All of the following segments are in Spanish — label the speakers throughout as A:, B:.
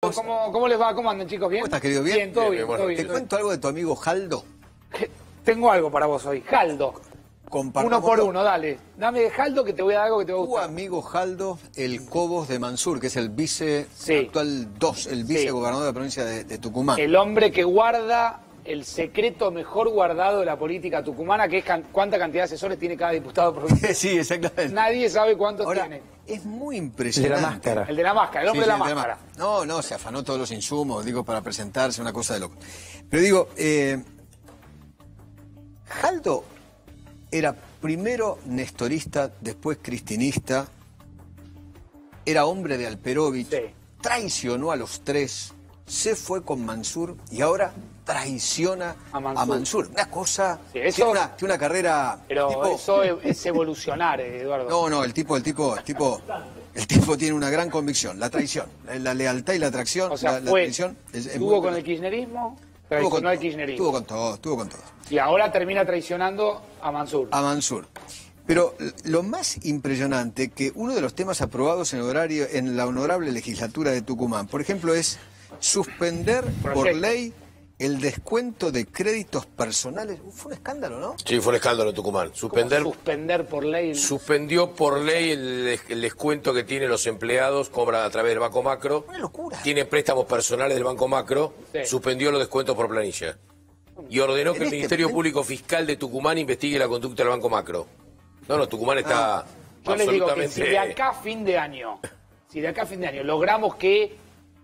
A: ¿Cómo les va? ¿Cómo andan, chicos? ¿Bien?
B: ¿Cómo estás, querido? ¿Bien?
A: Bien, todo bien,
B: Bueno,
A: todo bien.
B: ¿te cuento algo de tu amigo Jaldo?
A: Tengo algo para vos hoy. Jaldo.
B: Compartámoslo.
A: Uno por uno, dale. Dame de Jaldo que te voy a dar algo que te va a
B: Tu
A: gustar.
B: amigo Jaldo, el Cobos de Mansur, que es el
A: Sí.
B: actual el vicegobernador de la provincia de Tucumán.
A: El hombre que guarda el secreto mejor guardado de la política tucumana, que es cuánta cantidad de asesores tiene cada diputado provincial.
B: Sí, exactamente.
A: Nadie sabe cuántos
B: Ahora,
A: tiene.
B: es muy impresionante.
C: El de la máscara.
A: El de la máscara, el hombre
B: Sí,
A: de
B: sí,
A: la
B: el
A: máscara.
B: No, se afanó todos los insumos, digo, para presentarse, una cosa de loco. Pero digo, Jaldo era primero nestorista, después cristinista, era hombre de Alperovich,
A: Sí.
B: traicionó a los tres, se fue con Mansur y ahora traiciona
A: A
B: a
A: Mansur.
B: Mansur. Una cosa,
A: Sí, eso-
B: tiene una carrera...
A: Pero
B: tipo-
A: eso es evolucionar, Eduardo.
B: No, el tipo tiene una gran convicción, la traición, la lealtad y la atracción,
A: O sea,
B: la traición.
A: estuvo con el kirchnerismo, traicionó al kirchnerismo.
B: Estuvo con todo.
A: Y ahora termina traicionando a Mansur.
B: A Mansur. Pero lo más impresionante que uno de los temas aprobados en la honorable legislatura de Tucumán, por ejemplo, es suspender por
A: Proyecto.
B: ley el descuento de créditos personales. Fue un escándalo, ¿no?
D: Sí, fue un escándalo en Tucumán.
A: Suspender por ley.
D: Suspendió por ley el descuento que tienen los empleados, cobran a través del Banco Macro.
B: Una locura.
D: Tienen préstamos personales del Banco Macro,
A: Sí.
D: suspendió los descuentos por planilla. Y ordenó que el
B: este
D: Ministerio
B: momento-
D: Público Fiscal de Tucumán investigue la conducta del Banco Macro. No, Tucumán está
A: Yo les digo que
D: absolutamente...
A: si de acá a fin de año, logramos que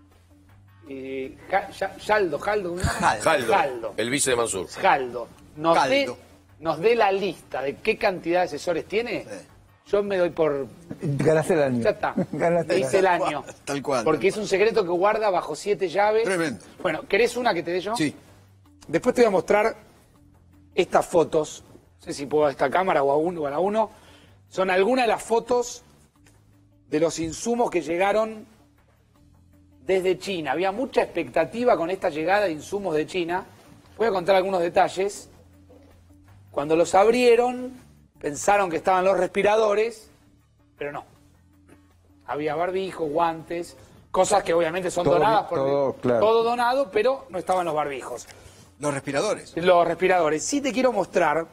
A: Jaldo, ¿no?
D: Jaldo, el vice de Mansur.
A: Jaldo nos dé la lista de qué cantidad de asesores tiene,
B: Sí.
A: yo me doy por...
C: Ganaste el año.
A: Ya está,
C: Ganaste
A: hice el año.
B: Tal cual.
A: Porque es un secreto que guarda bajo 7 llaves.
B: Tremendo.
A: Bueno, ¿querés una que te dé yo?
B: Sí.
A: Después te voy a mostrar estas fotos. No sé si puedo a esta cámara o a la uno. Son algunas de las fotos de los insumos que llegaron desde China. Había mucha expectativa con esta llegada de insumos de China. Voy a contar algunos detalles. Cuando los abrieron, pensaron que estaban los respiradores, pero no. Había barbijos, guantes, cosas que obviamente son
C: Todo
A: donadas.
C: claro.
A: Todo donado, pero no estaban los barbijos.
B: Los respiradores.
A: Los respiradores. Sí te quiero mostrar,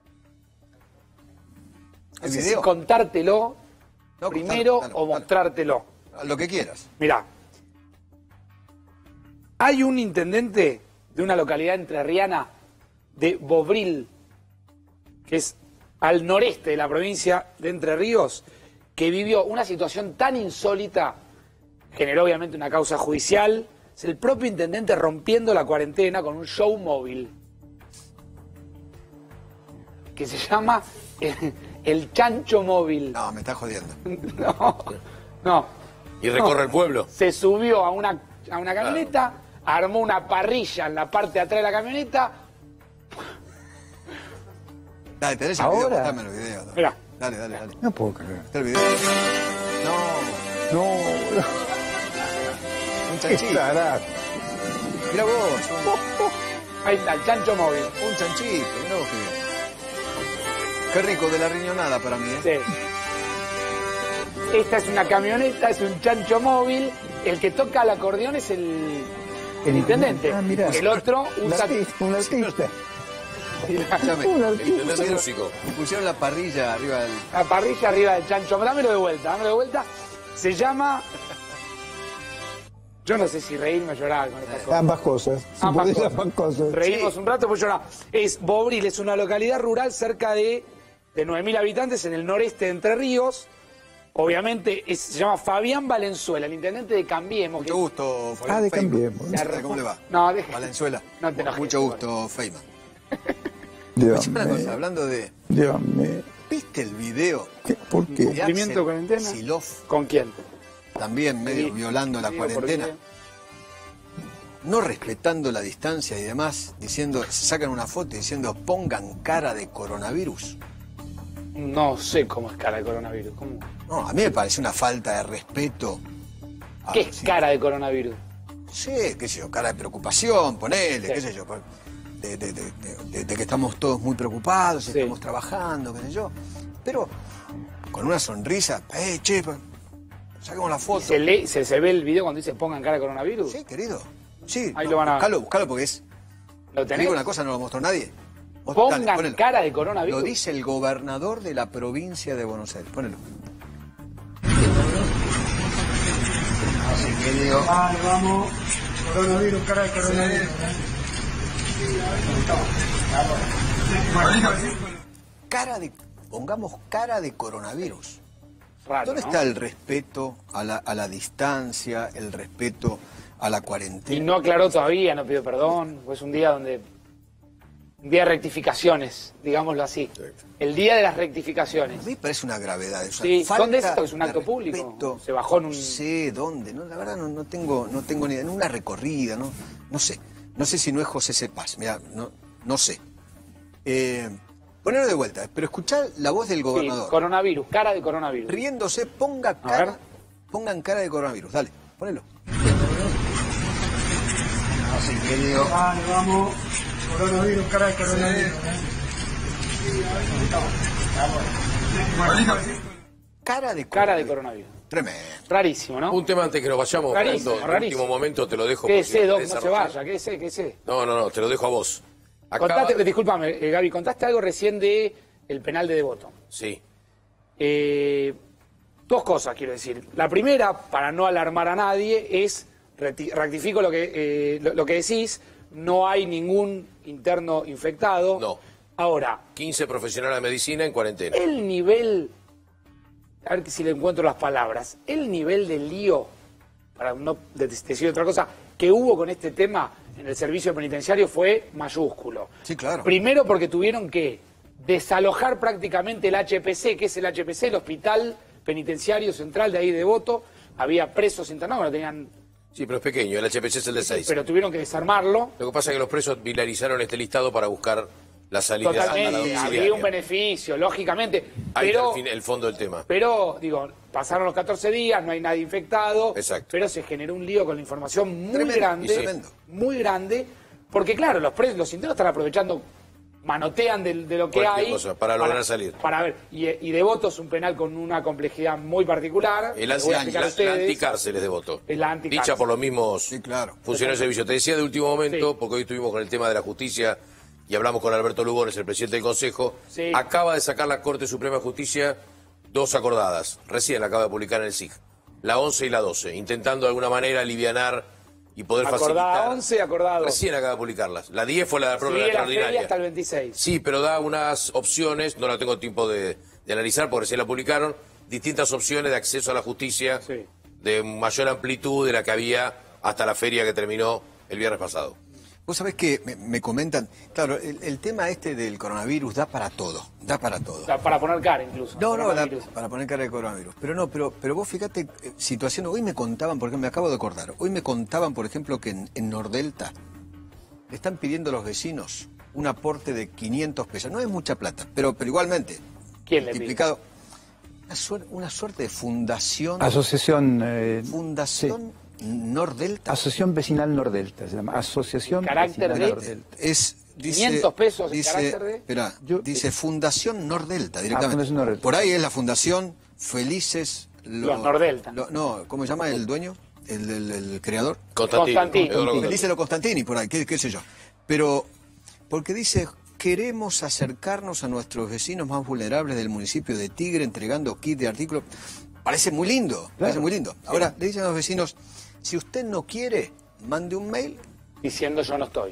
A: no
B: ¿El
A: sé si
B: video?
A: contártelo
B: No,
A: primero
B: contalo,
A: o
B: contalo.
A: mostrártelo.
B: Lo que quieras.
A: Mirá, hay un intendente de una localidad entrerriana de Bobril, que es al noreste de la provincia de Entre Ríos, que vivió una situación tan insólita, generó obviamente una causa judicial. Es el propio intendente rompiendo la cuarentena con un show móvil que se llama el Chancho Móvil.
B: No, me estás jodiendo.
A: No.
D: Y recorre el pueblo.
A: Se subió a una camioneta, armó una parrilla en la parte de atrás de la camioneta.
B: Dale, tenés el
C: ¿Ahora?
B: video, dame el video. Dale.
A: Mirá.
B: Dale.
C: No puedo creer.
B: Está el video. No,
C: No,
B: un
C: qué
B: chanchito.
C: tarado.
B: Mirá vos,
A: Ahí está, el Chancho Móvil.
B: un chanchito, mirá vos qué bien. Qué rico, de la riñonada para mí, ¿eh?
A: Sí. Esta es una camioneta, es un Chancho Móvil. El que toca el acordeón es el intendente.
C: Ah, mirá.
A: El otro
C: Un
A: usa...
C: artista, un artista.
B: Escuchame,
C: Un
D: El
C: artista.
D: intendente músico.
B: pusieron la parrilla arriba del...
A: La parrilla arriba del Chancho. Dámelo de vuelta. Se llama... Yo no sé si reírme o llorar con esta cosa.
C: Ambas cosas. Si
A: Ambas
C: podés,
A: cosas.
C: ambas cosas.
A: Reímos un rato, pues llorar. Es Bobril, es una localidad rural cerca de 9.000 habitantes en el noreste de Entre Ríos. Obviamente se llama Fabián Valenzuela, el intendente de Cambiemos.
B: Mucho gusto, Fabián
C: Ah, de
B: Feynman.
C: Cambiemos.
B: ¿Cómo le va?
A: No, deja.
B: Valenzuela.
A: No te enojes,
B: Mucho gusto, Feynman.
C: Dios
B: Una cosa,
C: mío.
B: hablando de...
C: Dios mío.
B: ¿Viste el video
C: ¿Por qué?
B: de
A: ¿Cumplimiento de
B: Axel
A: cuarentena?
B: Silov,
A: ¿Con quién?
B: también medio
A: Sí.
B: violando la
A: Digo, ¿por
B: cuarentena?
A: qué?
B: No respetando la distancia y demás, diciendo, sacan una foto diciendo pongan cara de coronavirus.
A: No sé cómo es cara de coronavirus. ¿Cómo?
B: No, a mí me parece una falta de respeto. a-
A: ¿Qué es
B: sí,
A: cara de coronavirus?
B: Sí, qué sé yo, cara de preocupación, ponele,
A: Sí.
B: qué sé yo. De que estamos todos muy preocupados,
A: Sí.
B: estamos trabajando, qué sé yo. Pero con una sonrisa, che, Saquemos la foto.
A: ¿Se ve el video cuando dice pongan cara de coronavirus?
B: Sí, querido. Sí,
A: Ahí lo van a...
B: Buscalo porque es...
A: ¿Lo
B: Te
A: tenés?
B: digo una cosa, no lo mostró nadie.
A: Pongan
B: Dale, ponelo.
A: cara de coronavirus.
B: Lo dice el gobernador de la provincia de Buenos Aires. Ponelo.
E: Vale, vamos. Coronavirus, cara de coronavirus.
B: Pongamos cara de coronavirus.
A: Raro,
B: ¿Dónde
A: ¿no?
B: está el respeto a la distancia, el respeto a la
A: Y
B: cuarentena?
A: no aclaró todavía, no pidió perdón. Es un día donde... Un día de rectificaciones, digámoslo así. El día de las rectificaciones.
B: A mí me parece una gravedad eso.
A: Sí,
B: Falta
A: ¿dónde es esto? Es un
B: de
A: acto público.
B: respeto.
A: Se bajó en un...
B: No sé dónde, no, la verdad no tengo ni idea. En una recorrida, no sé. No sé si no es José Cepaz, mira, no sé. Ponelo de vuelta, pero escuchá la voz del
A: Sí,
B: gobernador.
A: coronavirus, cara de coronavirus.
B: Riéndose,
A: ver.
B: pongan cara de coronavirus. Dale, ponelo.
E: Vale, vamos. Coronavirus, cara de coronavirus.
B: Cara de
A: coronavirus.
B: Tremendo.
A: Rarísimo, ¿no?
D: Un tema antes que nos vayamos,
A: Rarísimo,
D: Fernando, en el
A: rarísimo.
D: último momento te lo dejo.
A: Quédese,
D: porque
A: Doc,
D: me
A: no se
D: desarrolla.
A: vaya, quédese.
D: No, te lo dejo a vos. Acaba-
A: Contaste, discúlpame, Gaby, contaste algo recién de el penal de Devoto.
D: Sí.
A: Dos cosas quiero decir. La primera, para no alarmar a nadie, es, rectifico lo que decís, no hay ningún interno infectado.
D: No.
A: Ahora,
D: 15 profesionales de medicina en cuarentena.
A: el nivel, a ver si le encuentro las palabras, el nivel de lío, para no decir otra cosa, que hubo con este tema en el servicio penitenciario fue mayúsculo.
B: Sí, claro.
A: Primero porque tuvieron que desalojar prácticamente el HPC, que es el HPC, el Hospital Penitenciario Central de ahí de Devoto. Había presos internados, no tenían,
D: Sí, pero es pequeño, el HPC es el de 6.
A: pero tuvieron que desarmarlo.
D: Lo que pasa es que los presos vilarizaron este listado para buscar la salida a la
A: Totalmente, había un
D: domiciliaria.
A: beneficio, lógicamente.
D: Ahí
A: Pero,
D: está el fondo del tema.
A: pero, digo, pasaron los 14 días, no hay nadie infectado.
D: Exacto.
A: Pero se generó un lío con la información muy
B: Tremendo,
A: grande.
B: tremendo.
A: Muy grande. Porque, claro, los internos están aprovechando, manotean de lo que
D: Cualquier
A: hay.
D: cosa, para lograr salir.
A: Para ver. Y Devoto es un penal con una complejidad muy particular.
D: El
A: Les voy a explicar a
D: la
A: ustedes.
D: anticárceles de voto.
A: Es la anticárcel.
D: Dicha por los mismos
B: Sí, claro.
D: funcionarios de servicio. Te decía de último momento,
A: Sí.
D: porque hoy estuvimos con el tema de la justicia y hablamos con Alberto Lugones, el presidente del Consejo.
A: Sí.
D: Acaba de sacar la Corte Suprema de Justicia 2 acordadas. Recién la acaba de publicar en el SIG. La 11 y la 12, intentando de alguna manera alivianar y poder
A: Acordada
D: facilitar.
A: 11, acordada 12.
D: Recién acaba de publicarlas. La 10 fue la de la prórroga
A: Sigue la
D: extraordinaria.
A: feria hasta el 26.
D: Sí, pero da unas opciones, no la tengo tiempo de analizar porque recién la publicaron, distintas opciones de acceso a la justicia
A: Sí.
D: de mayor amplitud de la que había hasta la feria que terminó el viernes pasado.
B: Vos sabés que me comentan, claro, el tema este del coronavirus da para todo,
A: O sea, para poner cara incluso.
B: No,
A: Coronavirus.
B: para poner cara de coronavirus. Pero vos fíjate, situación, hoy me contaban, porque me acabo de acordar, hoy me contaban, por ejemplo, que en Nordelta le están pidiendo a los vecinos un aporte de 500 pesos. No es mucha plata, pero igualmente,
A: ¿Quién le pide?
B: multiplicado. Una suerte de fundación.
C: Asociación,
B: Fundación Nordelta.
C: Asociación Vecinal Nordelta, se llama. Asociación
A: ¿Carácter
C: Vecinal
A: de?
C: Nordelta.
B: Dice,
A: 500 pesos en
B: dice,
A: carácter de...
B: Esperá,
C: Yo-
B: dice Fundación Nordelta directamente.
C: Fundación Nordelta.
B: Por ahí es la Fundación Felices...
A: Los Nordelta.
B: No, ¿cómo se llama el dueño? El creador.
A: Constantino.
D: Eduardo
B: Felices los Constantini, por ahí, qué sé yo. Pero, porque dice, queremos acercarnos a nuestros vecinos más vulnerables del municipio de Tigre entregando kit de artículos. Parece muy lindo, parece muy lindo. Ahora, le dicen a los vecinos, si usted no quiere, mande un mail,
A: Diciendo yo no estoy.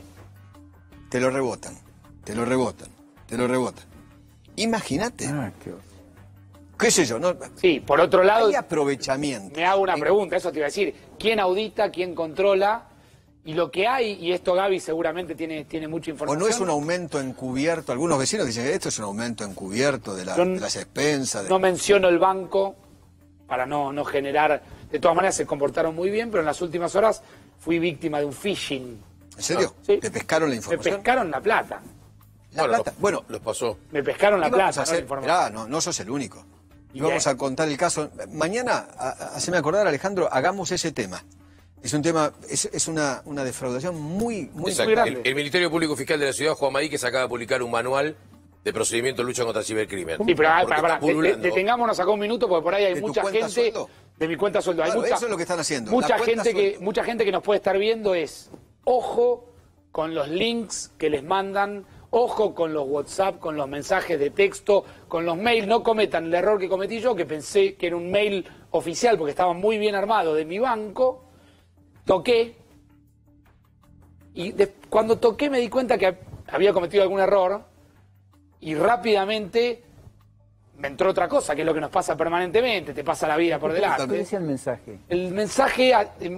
B: te lo rebotan, te lo rebotan, te lo rebotan. Imagínate,
C: Ah, qué...
B: qué sé yo, no,
A: Sí, por otro lado,
B: hay aprovechamiento.
A: me hago una pregunta, eso te iba a decir. ¿Quién audita, quién controla? Y lo que hay, y esto Gaby seguramente tiene mucha
B: O
A: información.
B: no es un aumento encubierto, algunos vecinos dicen, esto es un aumento encubierto de,
A: Yo
B: de las expensas.
A: No menciono el banco para no generar... De todas maneras se comportaron muy bien, pero en las últimas horas fui víctima de un phishing.
B: ¿En serio?
A: Sí.
B: ¿Te pescaron la
A: Me
B: información?
A: pescaron la plata.
B: La plata. Bueno,
D: los pasó.
A: Me pescaron la
B: y vamos
A: plata,
B: a
A: no la
B: hacer,
A: información.
B: esperá, no sos el único. Y
A: Y
B: vamos
A: bien.
B: a contar el caso. Mañana, haceme acordar, Alejandro, hagamos ese tema. Es un tema, es una defraudación muy
D: Exacto.
A: grande.
D: El Ministerio Público Fiscal de la Ciudad, Juan Maíquez, acaba de publicar un manual de procedimiento de lucha contra el cibercrimen.
A: Sí, pero
D: Porque está pululando.
A: detengámonos acá un minuto porque por ahí hay
B: ¿De tu
A: mucha
B: cuenta
A: gente
B: sueldo?
A: de mi cuenta sueldo.
B: Claro,
A: Hay mucha,
B: eso es lo que están haciendo.
A: Mucha
B: la cuenta
A: mucha gente que nos puede estar viendo es, ojo con los links que les mandan, ojo con los WhatsApp, con los mensajes de texto, con los mails. No cometan el error que cometí yo, que pensé que era un mail oficial porque estaba muy bien armado de mi banco. Toqué y cuando toqué me di cuenta que había cometido algún error y rápidamente me entró otra cosa, que es lo que nos pasa permanentemente, te pasa la vida por
C: ¿Qué
A: delante.
C: decía el mensaje?
A: El mensaje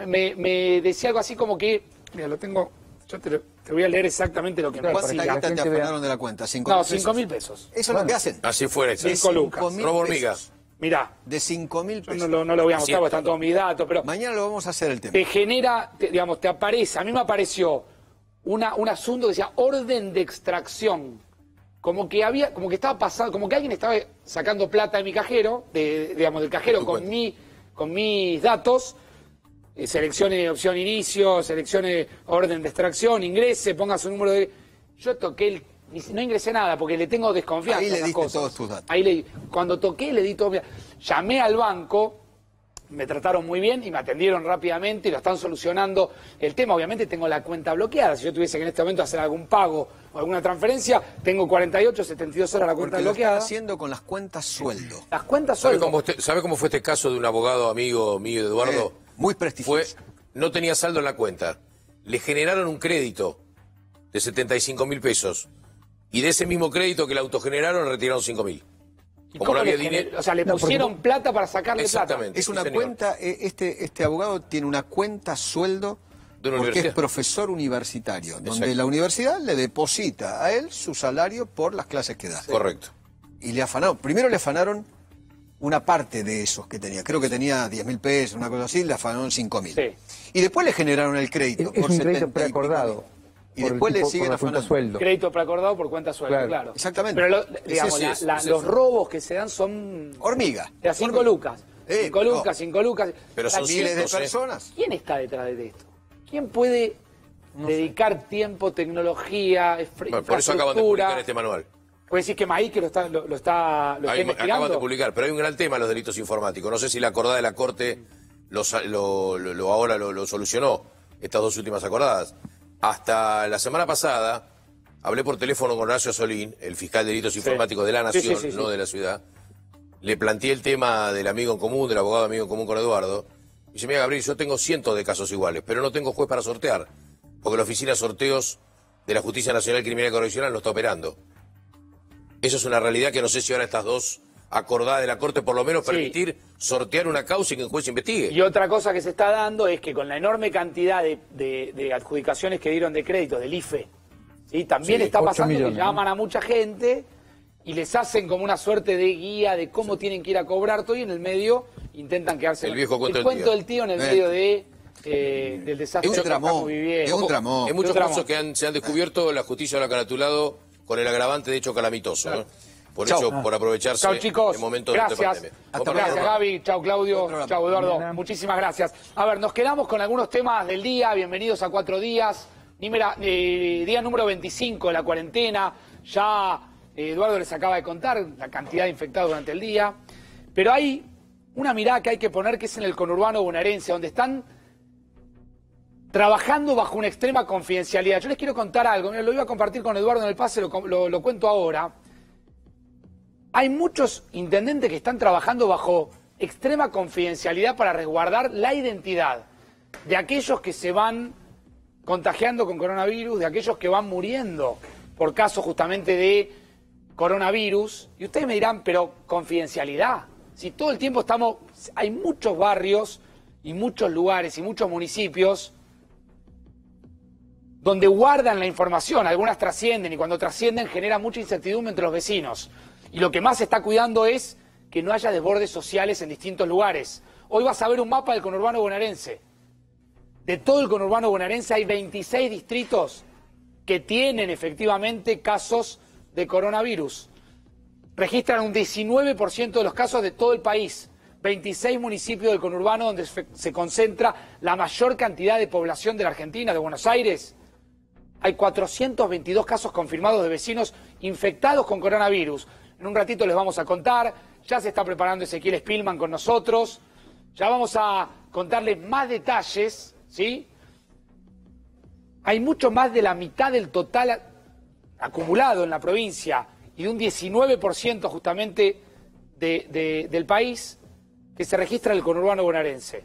A: me decía algo así como que, mira, lo tengo, yo te voy a leer exactamente lo que me
B: ¿Cuánta
A: decía.
B: guita te
C: gente vea.
B: afanaron de la cuenta? ¿5.000
A: No,
B: pesos?
A: 5.000 pesos.
B: Eso es lo que hacen.
D: Así fuera.
A: Sí. 5 lucas.
B: 5.000
D: Robo hormiga.
B: pesos.
A: Mirá,
B: De 5.000
A: yo
B: pesos.
A: no lo voy a mostrar
D: Cierto.
A: porque están todos mis datos, pero
B: Mañana lo vamos a hacer el tema.
A: te genera, digamos, te aparece, a mí me apareció un asunto que decía orden de extracción. Como que estaba pasando, como que alguien estaba sacando plata de mi cajero, digamos, del cajero con mis datos, seleccione opción inicio, seleccione orden de extracción, ingrese, ponga su número de... Yo toqué no ingresé nada porque le tengo desconfianza.
B: Ahí le
A: a esas
B: diste
A: cosas.
B: todos tus datos.
A: Cuando toqué le di todo. Llamé al banco, me trataron muy bien y me atendieron rápidamente y lo están solucionando el tema. Obviamente tengo la cuenta bloqueada. Si yo tuviese que en este momento hacer algún pago o alguna transferencia, tengo 48, 72 horas la cuenta
B: Porque lo
A: bloqueada.
B: están haciendo con las cuentas sueldo.
A: Las cuentas
D: ¿Sabe
A: sueldo.
D: cómo fue este caso de un abogado amigo mío, Eduardo?
B: Muy prestigioso.
D: No tenía saldo en la cuenta. Le generaron un crédito de 75.000 pesos. Y de ese mismo crédito que le autogeneraron, retiraron 5.000.
A: ¿Y
D: Como
A: cómo
D: no había
A: le
D: dinero.
A: o sea, le pusieron plata para sacarle plata.
D: Exactamente.
B: Es una
D: sí, señor.
B: cuenta, este abogado tiene una cuenta sueldo
D: De una
B: porque
D: universidad.
B: es profesor universitario, donde
D: Exacto.
B: la universidad le deposita a él su salario por las clases que da.
D: Correcto.
B: Y le afanaron, primero le afanaron una parte de esos que tenía, creo que tenía 10.000 pesos, una cosa así, le afanaron 5.000.
A: Sí.
B: Y después le generaron el crédito.
C: Es
B: por
C: un
B: 70
C: crédito
B: y pico
C: preacordado.
B: mil. Y después le siguen
C: por la cuenta
B: afanando.
C: sueldo.
A: Crédito preacordado por cuenta sueldo, claro.
B: Exactamente.
A: Pero
B: Ese sí
D: es,
A: los
D: ese es.
A: robos que se dan son
B: Hormiga.
A: de a 5 lucas. 5
B: no.
A: lucas, 5 lucas.
D: Pero son
B: Miles de
D: cientos, ¿eh?
B: personas.
A: ¿Quién está detrás de esto? ¿Quién puede dedicar tiempo, tecnología,
D: Bueno, por eso acaban de publicar este manual.
A: Puede decir que Maíque lo está
D: Acaban
A: investigando.
D: de publicar, pero hay un gran tema los delitos informáticos. No sé si la acordada de la Corte ahora lo solucionó, estas dos últimas acordadas. Hasta la semana pasada hablé por teléfono con Horacio Solín, el fiscal de delitos informáticos de la Nación,
A: Sí.
D: no de la ciudad. Le planteé el tema del amigo en común, del abogado amigo en común con Eduardo. Y dice, mira, Gabriel, yo tengo cientos de casos iguales, pero no tengo juez para sortear, porque la Oficina de Sorteos de la Justicia Nacional Criminal y Correccional no está operando. Eso es una realidad que no sé si ahora estas dos acordadas de la Corte por lo menos
A: Sí.
D: permitir sortear una causa y que un juez investigue.
A: Y otra cosa que se está dando es que con la enorme cantidad de adjudicaciones que dieron de crédito del IFE, ¿sí? También
D: Sí,
A: está
C: 8
A: pasando
C: millones,
A: que llaman a mucha gente y les hacen como una suerte de guía de cómo tienen que ir a cobrar todo y en el medio intentan quedarse.
D: El viejo cuento del tío.
A: del tío en el medio del desastre
B: Es un
A: que estamos
B: dramón,
A: viviendo.
B: es un dramón.
D: En muchos
A: Otra
D: casos que se han descubierto, la justicia lo ha caratulado con el agravante de hecho calamitoso. ¿no? Por
B: Chau.
D: eso, por aprovecharse
A: Chao chicos,
D: en momentos
A: gracias.
D: de pandemia.
B: Hasta
A: Gracias
B: luego.
A: Gaby, chao Claudio,
B: Otro lado.
A: chao Eduardo,
C: Nada.
A: muchísimas gracias. A ver, nos quedamos con algunos temas del día, bienvenidos a 4 días, día número 25 de la cuarentena, ya Eduardo les acaba de contar la cantidad de infectados durante el día, pero hay una mirada que hay que poner que es en el conurbano bonaerense, donde están trabajando bajo una extrema confidencialidad. Yo les quiero contar algo, lo iba a compartir con Eduardo en el pase, lo cuento ahora. Hay muchos intendentes que están trabajando bajo extrema confidencialidad para resguardar la identidad de aquellos que se van contagiando con coronavirus, de aquellos que van muriendo por casos justamente de coronavirus. Y ustedes me dirán, pero confidencialidad. Si todo el tiempo hay muchos barrios y muchos lugares y muchos municipios donde guardan la información, algunas trascienden y cuando trascienden genera mucha incertidumbre entre los vecinos. Y lo que más se está cuidando es que no haya desbordes sociales en distintos lugares. Hoy vas a ver un mapa del conurbano bonaerense. De todo el conurbano bonaerense hay 26 distritos que tienen efectivamente casos de coronavirus. Registran un 19% de los casos de todo el país. 26 municipios del conurbano donde se concentra la mayor cantidad de población de la Argentina, de Buenos Aires. Hay 422 casos confirmados de vecinos infectados con coronavirus. En un ratito les vamos a contar. Ya se está preparando Ezequiel Spillman con nosotros. Ya vamos a contarles más detalles, ¿sí? Hay mucho más de la mitad del total acumulado en la provincia y de un 19% justamente del país que se registra en el conurbano bonaerense.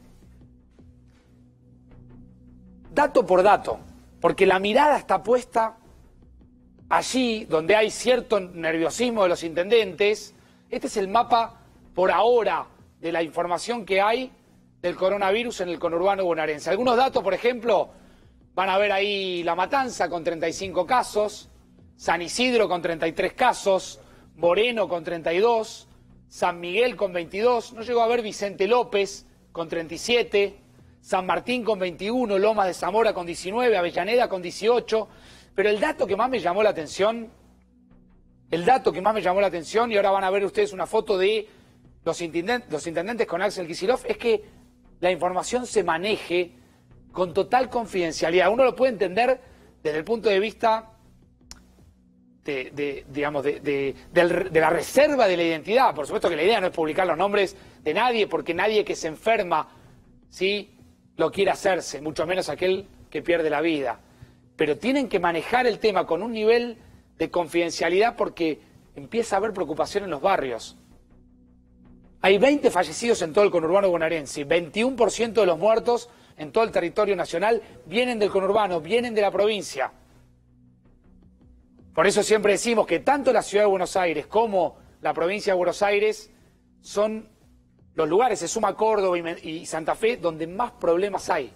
A: Dato por dato, porque la mirada está puesta allí donde hay cierto nerviosismo de los intendentes. Este es el mapa por ahora de la información que hay del coronavirus en el conurbano bonaerense. Algunos datos, por ejemplo, van a ver ahí La Matanza con 35 casos, San Isidro con 33 casos, Moreno con 32, San Miguel con 22, no llegó a ver Vicente López con 37, San Martín con 21, Lomas de Zamora con 19, Avellaneda con 18, pero el dato que más me llamó la atención, y ahora van a ver ustedes una foto de los intendentes con Axel Kicillof, es que la información se maneje con total confidencialidad. Uno lo puede entender desde el punto de vista de la reserva de la identidad. Por supuesto que la idea no es publicar los nombres de nadie, porque nadie que se enferma, ¿sí?, lo quiere hacerse, mucho menos aquel que pierde la vida. Pero tienen que manejar el tema con un nivel de confidencialidad porque empieza a haber preocupación en los barrios. Hay 20 fallecidos en todo el conurbano bonaerense, 21% de los muertos en todo el territorio nacional vienen del conurbano, vienen de la provincia. Por eso siempre decimos que tanto la ciudad de Buenos Aires como la provincia de Buenos Aires son los lugares, se suma Córdoba y Santa Fe, donde más problemas hay.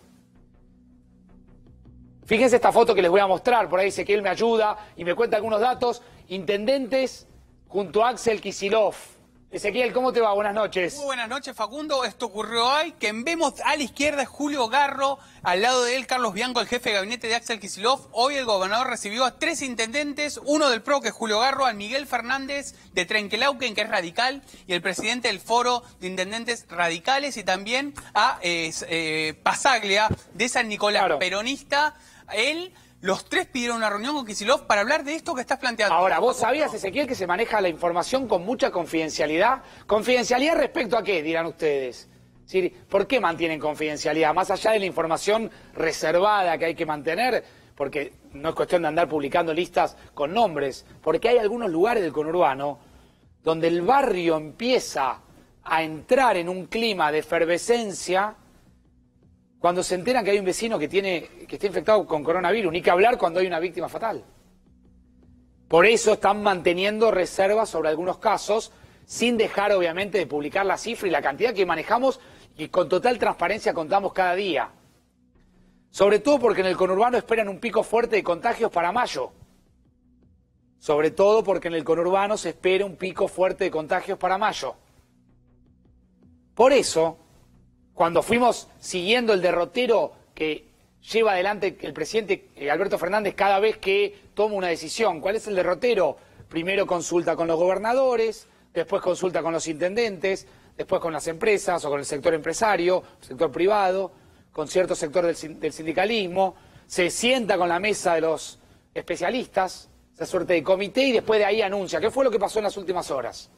A: Fíjense esta foto que les voy a mostrar, por ahí Ezequiel me ayuda y me cuenta algunos datos. Intendentes junto a Axel Kicillof. Ezequiel, ¿cómo te va? Buenas noches.
F: Muy buenas noches, Facundo. Esto ocurrió hoy. Quien vemos a la izquierda es Julio Garro. Al lado de él, Carlos Bianco, el jefe de gabinete de Axel Kicillof. Hoy el gobernador recibió a 3 intendentes, uno del PRO, que es Julio Garro, a Miguel Fernández de Trenquelauquen, que es radical, y el presidente del Foro de Intendentes Radicales, y también a Pasaglia de San Nicolás, claro, peronista. Los 3 pidieron una reunión con Kicillof para hablar de esto que estás planteando.
A: Ahora, ¿vos sabías, Ezequiel, que se maneja la información con mucha confidencialidad? ¿Confidencialidad respecto a qué, dirán ustedes? ¿Sí? ¿Por qué mantienen confidencialidad? Más allá de la información reservada que hay que mantener, porque no es cuestión de andar publicando listas con nombres, porque hay algunos lugares del conurbano donde el barrio empieza a entrar en un clima de efervescencia cuando se enteran que hay un vecino que está infectado con coronavirus, ni que hablar cuando hay una víctima fatal. Por eso están manteniendo reservas sobre algunos casos, sin dejar obviamente de publicar la cifra y la cantidad que manejamos y con total transparencia contamos cada día. Sobre todo porque en el conurbano esperan un pico fuerte de contagios para mayo. Sobre todo porque en el conurbano se espera un pico fuerte de contagios para mayo. Por eso, cuando fuimos siguiendo el derrotero que lleva adelante el presidente Alberto Fernández cada vez que toma una decisión, ¿cuál es el derrotero? Primero consulta con los gobernadores, después consulta con los intendentes, después con las empresas o con el sector empresario, sector privado, con cierto sector del sindicalismo, se sienta con la mesa de los especialistas, esa suerte de comité, y después de ahí anuncia. ¿Qué fue lo que pasó en las últimas horas?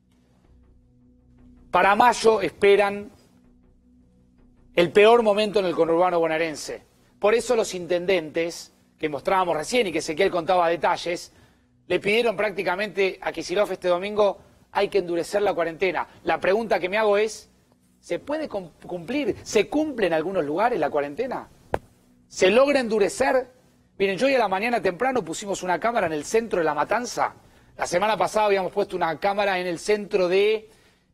A: Para mayo esperan el peor momento en el conurbano bonaerense. Por eso los intendentes, que mostrábamos recién y que Ezequiel contaba detalles, le pidieron prácticamente a Kicillof este domingo: hay que endurecer la cuarentena. La pregunta que me hago es, ¿se puede cumplir? ¿Se cumple en algunos lugares la cuarentena? ¿Se logra endurecer? Miren, yo hoy a la mañana temprano pusimos una cámara en el centro de La Matanza. La semana pasada habíamos puesto una cámara en el centro de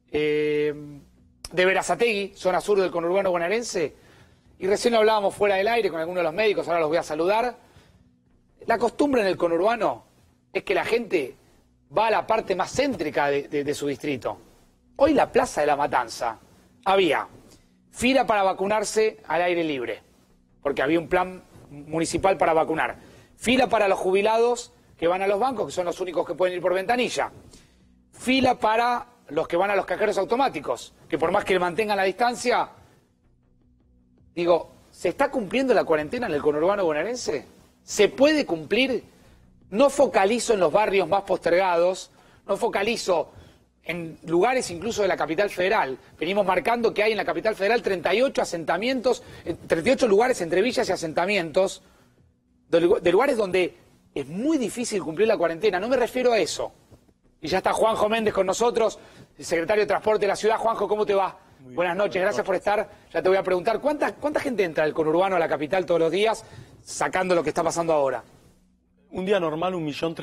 A: Berazategui, zona sur del conurbano bonaerense, y recién lo hablábamos fuera del aire con algunos de los médicos, ahora los voy a saludar. La costumbre en el conurbano es que la gente va a la parte más céntrica de su distrito. Hoy la Plaza de La Matanza había fila para vacunarse al aire libre, porque había un plan municipal para vacunar, fila para los jubilados que van a los bancos, que son los únicos que pueden ir por ventanilla, fila para los que van a los cajeros automáticos, que por más que mantengan la distancia, digo, ¿se está cumpliendo la cuarentena en el conurbano bonaerense? ¿Se puede cumplir? No focalizo en los barrios más postergados, no focalizo en lugares incluso de la capital federal. Venimos marcando que hay en la capital federal 38 asentamientos, 38 lugares entre villas y asentamientos, de lugares donde es muy difícil cumplir la cuarentena. No me refiero a eso. Y ya está Juanjo Méndez con nosotros, el secretario de Transporte de la ciudad. Juanjo, ¿cómo te va? Buenas noches, gracias por estar. Ya te voy a preguntar, ¿cuánta gente entra al conurbano a la capital todos los días, sacando lo que está pasando ahora?
G: Un día normal,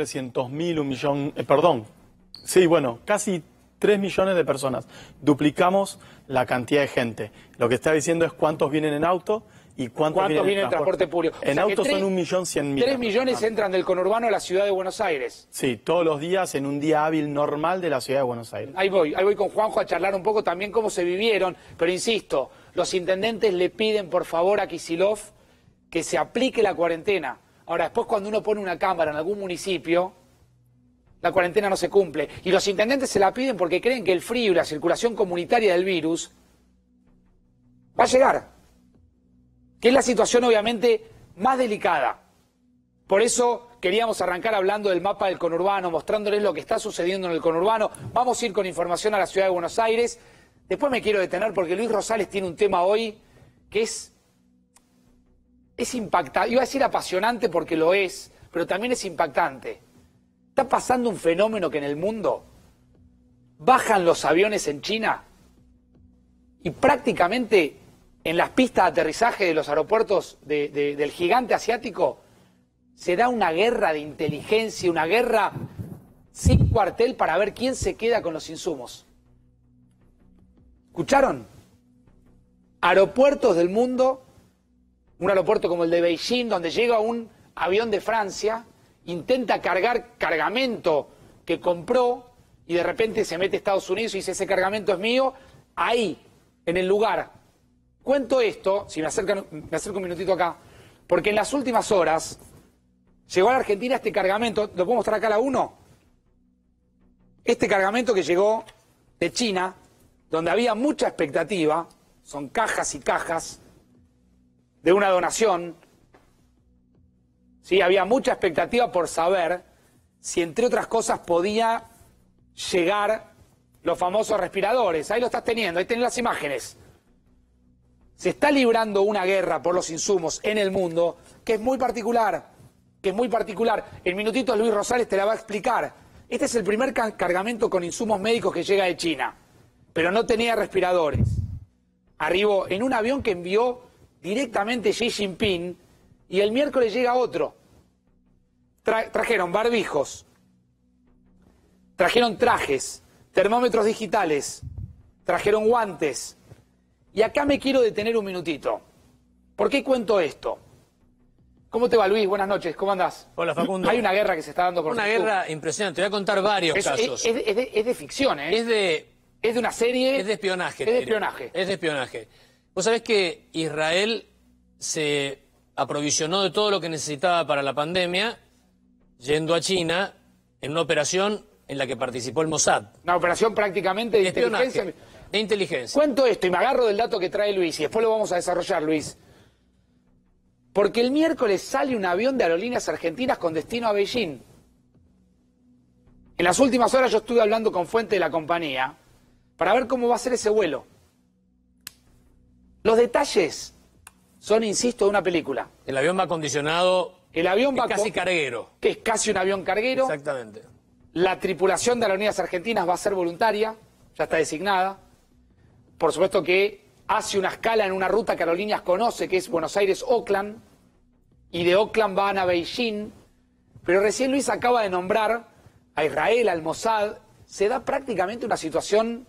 G: 1.300.000, sí, bueno, casi 3 millones de personas. Duplicamos la cantidad de gente. Lo que está diciendo es cuántos vienen en auto y cuántos vienen en transporte
A: público.
G: En auto son 1.100.000.
A: 3 millones entran del conurbano a la ciudad de Buenos Aires.
G: Sí, todos los días en un día hábil normal de la ciudad de Buenos Aires.
A: Ahí voy con Juanjo a charlar un poco también cómo se vivieron, pero insisto, los intendentes le piden por favor a Kicillof que se aplique la cuarentena. Ahora, después cuando uno pone una cámara en algún municipio, la cuarentena no se cumple. Y los intendentes se la piden porque creen que el frío y la circulación comunitaria del virus va a llegar. Que es la situación obviamente más delicada. Por eso queríamos arrancar hablando del mapa del conurbano, mostrándoles lo que está sucediendo en el conurbano. Vamos a ir con información a la ciudad de Buenos Aires. Después me quiero detener porque Luis Rosales tiene un tema hoy que es impactante. Iba a decir apasionante porque lo es, pero también es impactante. Está pasando un fenómeno que en el mundo bajan los aviones en China y prácticamente en las pistas de aterrizaje de los aeropuertos del gigante asiático se da una guerra de inteligencia, una guerra sin cuartel para ver quién se queda con los insumos. ¿Escucharon? Aeropuertos del mundo, un aeropuerto como el de Beijing, donde llega un avión de Francia, intenta cargar cargamento que compró y de repente se mete a Estados Unidos y dice ese cargamento es mío, ahí, en el lugar. Cuento esto, si me acerco un minutito acá, porque en las últimas horas llegó a la Argentina este cargamento, ¿lo puedo mostrar acá a la 1? Este cargamento que llegó de China, donde había mucha expectativa, son cajas y cajas de una donación. Sí, había mucha expectativa por saber si, entre otras cosas, podía llegar los famosos respiradores. Ahí lo estás teniendo, ahí tenés las imágenes. Se está librando una guerra por los insumos en el mundo que es muy particular, En minutitos Luis Rosales te la va a explicar. Este es el primer cargamento con insumos médicos que llega de China, pero no tenía respiradores. Arribó en un avión que envió directamente Xi Jinping y el miércoles llega otro. Trajeron barbijos, trajeron trajes, termómetros digitales, trajeron guantes. Y acá me quiero detener un minutito. ¿Por qué cuento esto? ¿Cómo te va, Luis? Buenas noches, ¿cómo andás?
H: Hola, Facundo.
A: Hay una guerra que se está dando por
H: Una guerra impresionante. Te voy a contar varios casos.
A: Es de ficción, ¿eh? Es de una serie...
H: Es de espionaje.
A: Es de espionaje.
H: Es de espionaje. Vos sabés que Israel se aprovisionó de todo lo que necesitaba para la pandemia yendo a China en una operación en la que participó el Mossad.
A: Una operación prácticamente de inteligencia.
H: De inteligencia.
A: Cuento esto y me agarro del dato que trae Luis y después lo vamos a desarrollar, Luis. Porque el miércoles sale un avión de Aerolíneas Argentinas con destino a Beijing. En las últimas horas yo estuve hablando con fuente de la compañía para ver cómo va a ser ese vuelo. Los detalles son, insisto, de una película.
H: El avión va acondicionado.
A: El avión va
H: casi carguero.
A: Que es casi un avión carguero.
H: Exactamente.
A: La tripulación de Aerolíneas Argentinas va a ser voluntaria, ya está designada. Por supuesto que hace una escala en una ruta que Aerolíneas conoce, que es Buenos Aires-Oakland, y de Oakland van a Beijing. Pero recién Luis acaba de nombrar a Israel, al Mossad. Se da prácticamente una situación,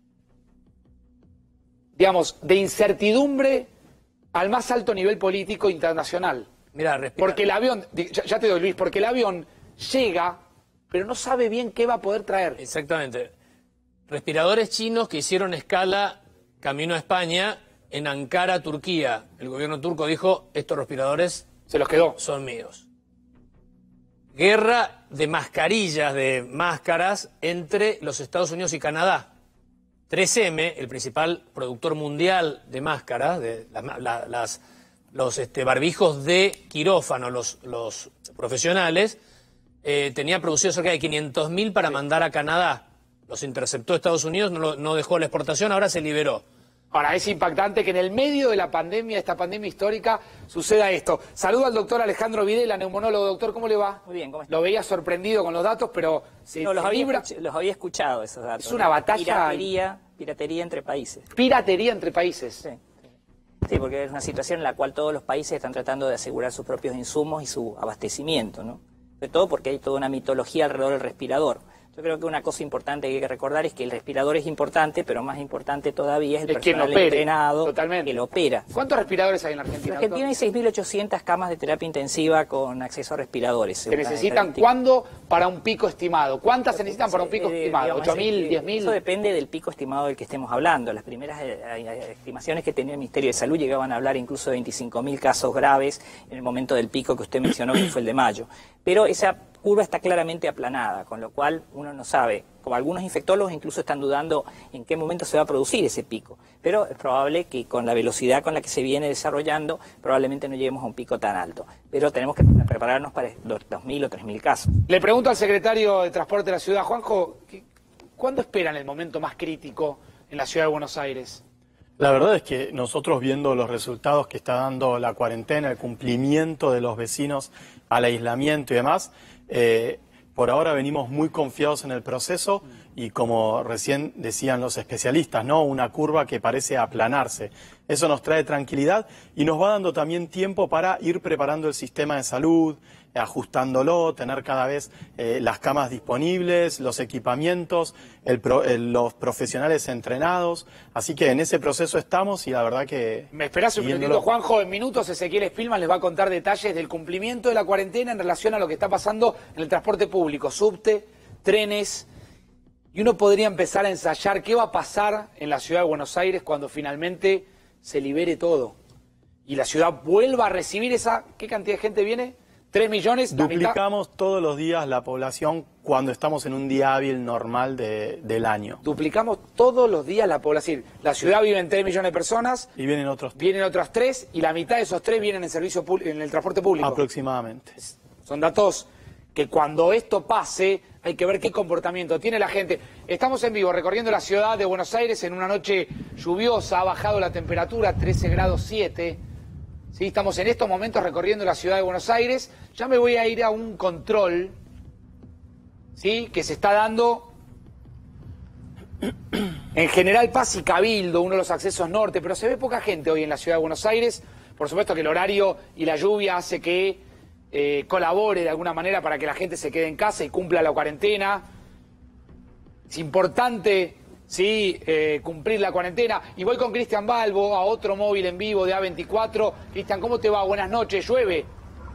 A: digamos, de incertidumbre al más alto nivel político internacional.
H: Mirá, respira.
A: Porque el avión, ya te doy, Luis, porque el avión llega, pero no sabe bien qué va a poder traer.
H: Exactamente. Respiradores chinos que hicieron escala camino a España, en Ankara, Turquía. El gobierno turco dijo, estos respiradores
A: se los quedó.
H: Son míos. Guerra de mascarillas, de máscaras, entre los Estados Unidos y Canadá. 3M, el principal productor mundial de máscaras, de los barbijos de quirófano, los profesionales, tenía producido cerca de 500.000 para mandar a Canadá. Los interceptó Estados Unidos, no dejó la exportación, ahora se liberó.
A: Ahora, es impactante que en el medio de la pandemia, esta pandemia histórica, suceda esto. Saludo al doctor Alejandro Videla, neumólogo. Doctor, ¿cómo le va?
I: Muy bien, ¿cómo está?
A: Lo veía sorprendido con los datos, pero
I: los había escuchado esos datos.
A: Es una batalla...
I: Piratería entre países.
A: Piratería entre países.
I: Sí. Sí, porque es una situación en la cual todos los países están tratando de asegurar sus propios insumos y su abastecimiento, ¿no? Sobre todo porque hay toda una mitología alrededor del respirador. Yo creo que una cosa importante que hay que recordar es que el respirador es importante, pero más importante todavía es el personal entrenado que lo opera.
A: ¿Cuántos respiradores hay en Argentina?
I: En Argentina hay 6.800 camas de terapia intensiva con acceso a respiradores.
A: ¿Se necesitan cuándo para un pico estimado? ¿Cuántas se necesitan para un pico estimado? ¿8.000, 10.000?
I: Eso depende del pico estimado del que estemos hablando. Las primeras estimaciones que tenía el Ministerio de Salud llegaban a hablar incluso de 25.000 casos graves en el momento del pico que usted mencionó, que fue el de mayo. Pero esa curva está claramente aplanada, con lo cual uno no sabe, como algunos infectólogos incluso están dudando en qué momento se va a producir ese pico, pero es probable que con la velocidad con la que se viene desarrollando, probablemente no lleguemos a un pico tan alto, pero tenemos que prepararnos para los 2.000 o 3.000 casos.
A: Le pregunto al secretario de Transporte de la ciudad, Juanjo, ¿cuándo esperan el momento más crítico en la ciudad de Buenos Aires?
G: La verdad es que nosotros viendo los resultados que está dando la cuarentena, el cumplimiento de los vecinos al aislamiento y demás, por ahora venimos muy confiados en el proceso y como recién decían los especialistas, ¿no? Una curva que parece aplanarse. Eso nos trae tranquilidad y nos va dando también tiempo para ir preparando el sistema de salud, ajustándolo, tener cada vez las camas disponibles, los equipamientos, los profesionales entrenados. Así que en ese proceso estamos y la verdad que...
A: Me esperás un minutito, Juanjo. En minutos Ezequiel Spillman les va a contar detalles del cumplimiento de la cuarentena en relación a lo que está pasando en el transporte público, subte, trenes. Y uno podría empezar a ensayar qué va a pasar en la ciudad de Buenos Aires cuando finalmente se libere todo. Y la ciudad vuelva a recibir esa... ¿Qué cantidad de gente viene? 3 millones.
G: Duplicamos todos los días la población cuando estamos en un día hábil normal del año.
A: Duplicamos todos los días la población. La ciudad vive en 3 millones de personas.
G: Y vienen otros 3.
A: Vienen otras 3 y la mitad de esos 3 vienen en el transporte público.
G: Aproximadamente.
A: Son datos que cuando esto pase hay que ver qué comportamiento tiene la gente. Estamos en vivo recorriendo la ciudad de Buenos Aires en una noche lluviosa. Ha bajado la temperatura 13 grados 7. ¿Sí? Estamos en estos momentos recorriendo la ciudad de Buenos Aires. Ya me voy a ir a un control, ¿sí?, que se está dando en General Paz y Cabildo, uno de los accesos norte, pero se ve poca gente hoy en la ciudad de Buenos Aires. Por supuesto que el horario y la lluvia hace que colabore de alguna manera para que la gente se quede en casa y cumpla la cuarentena. Es importante... Sí, cumplir la cuarentena. Y voy con Cristian Balbo a otro móvil en vivo de A24. Cristian, ¿cómo te va? Buenas noches. ¿Llueve?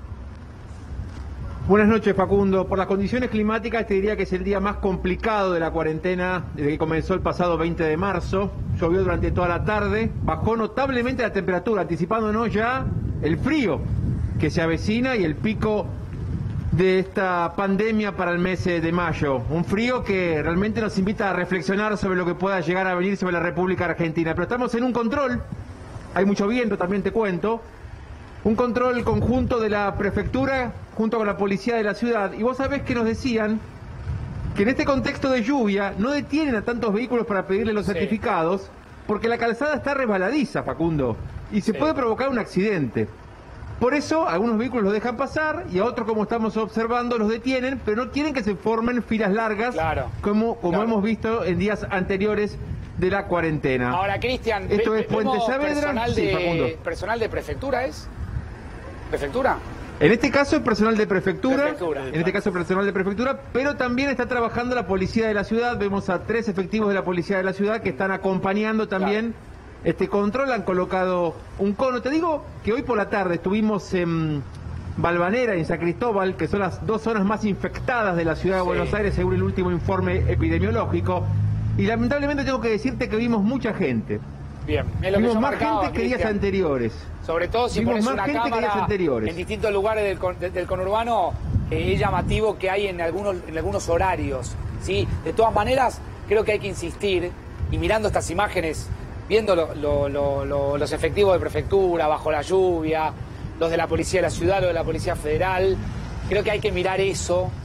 J: Buenas noches, Facundo. Por las condiciones climáticas te diría que es el día más complicado de la cuarentena desde que comenzó el pasado 20 de marzo. Llovió durante toda la tarde. Bajó notablemente la temperatura, anticipándonos ya el frío que se avecina y el pico de esta pandemia para el mes de mayo. Un frío que realmente nos invita a reflexionar sobre lo que pueda llegar a venir sobre la República Argentina. Pero estamos en un control, hay mucho viento, también te cuento, un control conjunto de la prefectura junto con la policía de la ciudad. Y vos sabés que nos decían que en este contexto de lluvia no detienen a tantos vehículos para pedirle los certificados porque la calzada está resbaladiza, Facundo, y se puede provocar un accidente. Por eso, algunos vehículos los dejan pasar y a otros, como estamos observando, los detienen, pero no quieren que se formen filas largas, como hemos visto en días anteriores de la cuarentena.
A: Ahora, Cristian,
J: esto es Puente Saavedra.
A: ¿Personal de prefectura es? ¿Prefectura?
J: En este caso es personal de prefectura, pero también está trabajando la policía de la ciudad. Vemos a 3 efectivos de la policía de la ciudad que están acompañando también este control. Han colocado un cono. Te digo que hoy por la tarde estuvimos en Valvanera y en San Cristóbal, que son las 2 zonas más infectadas de la ciudad de Buenos Aires según el último informe epidemiológico, y lamentablemente tengo que decirte que vimos mucha gente.
A: Bien,
J: vimos más gente que días anteriores.
A: Sobre todo si pones una cámara en distintos lugares del conurbano, es llamativo que hay en algunos horarios, ¿sí? De todas maneras, creo que hay que insistir, y mirando estas imágenes, viendo los efectivos de prefectura bajo la lluvia, los de la policía de la ciudad, los de la policía federal, creo que hay que mirar eso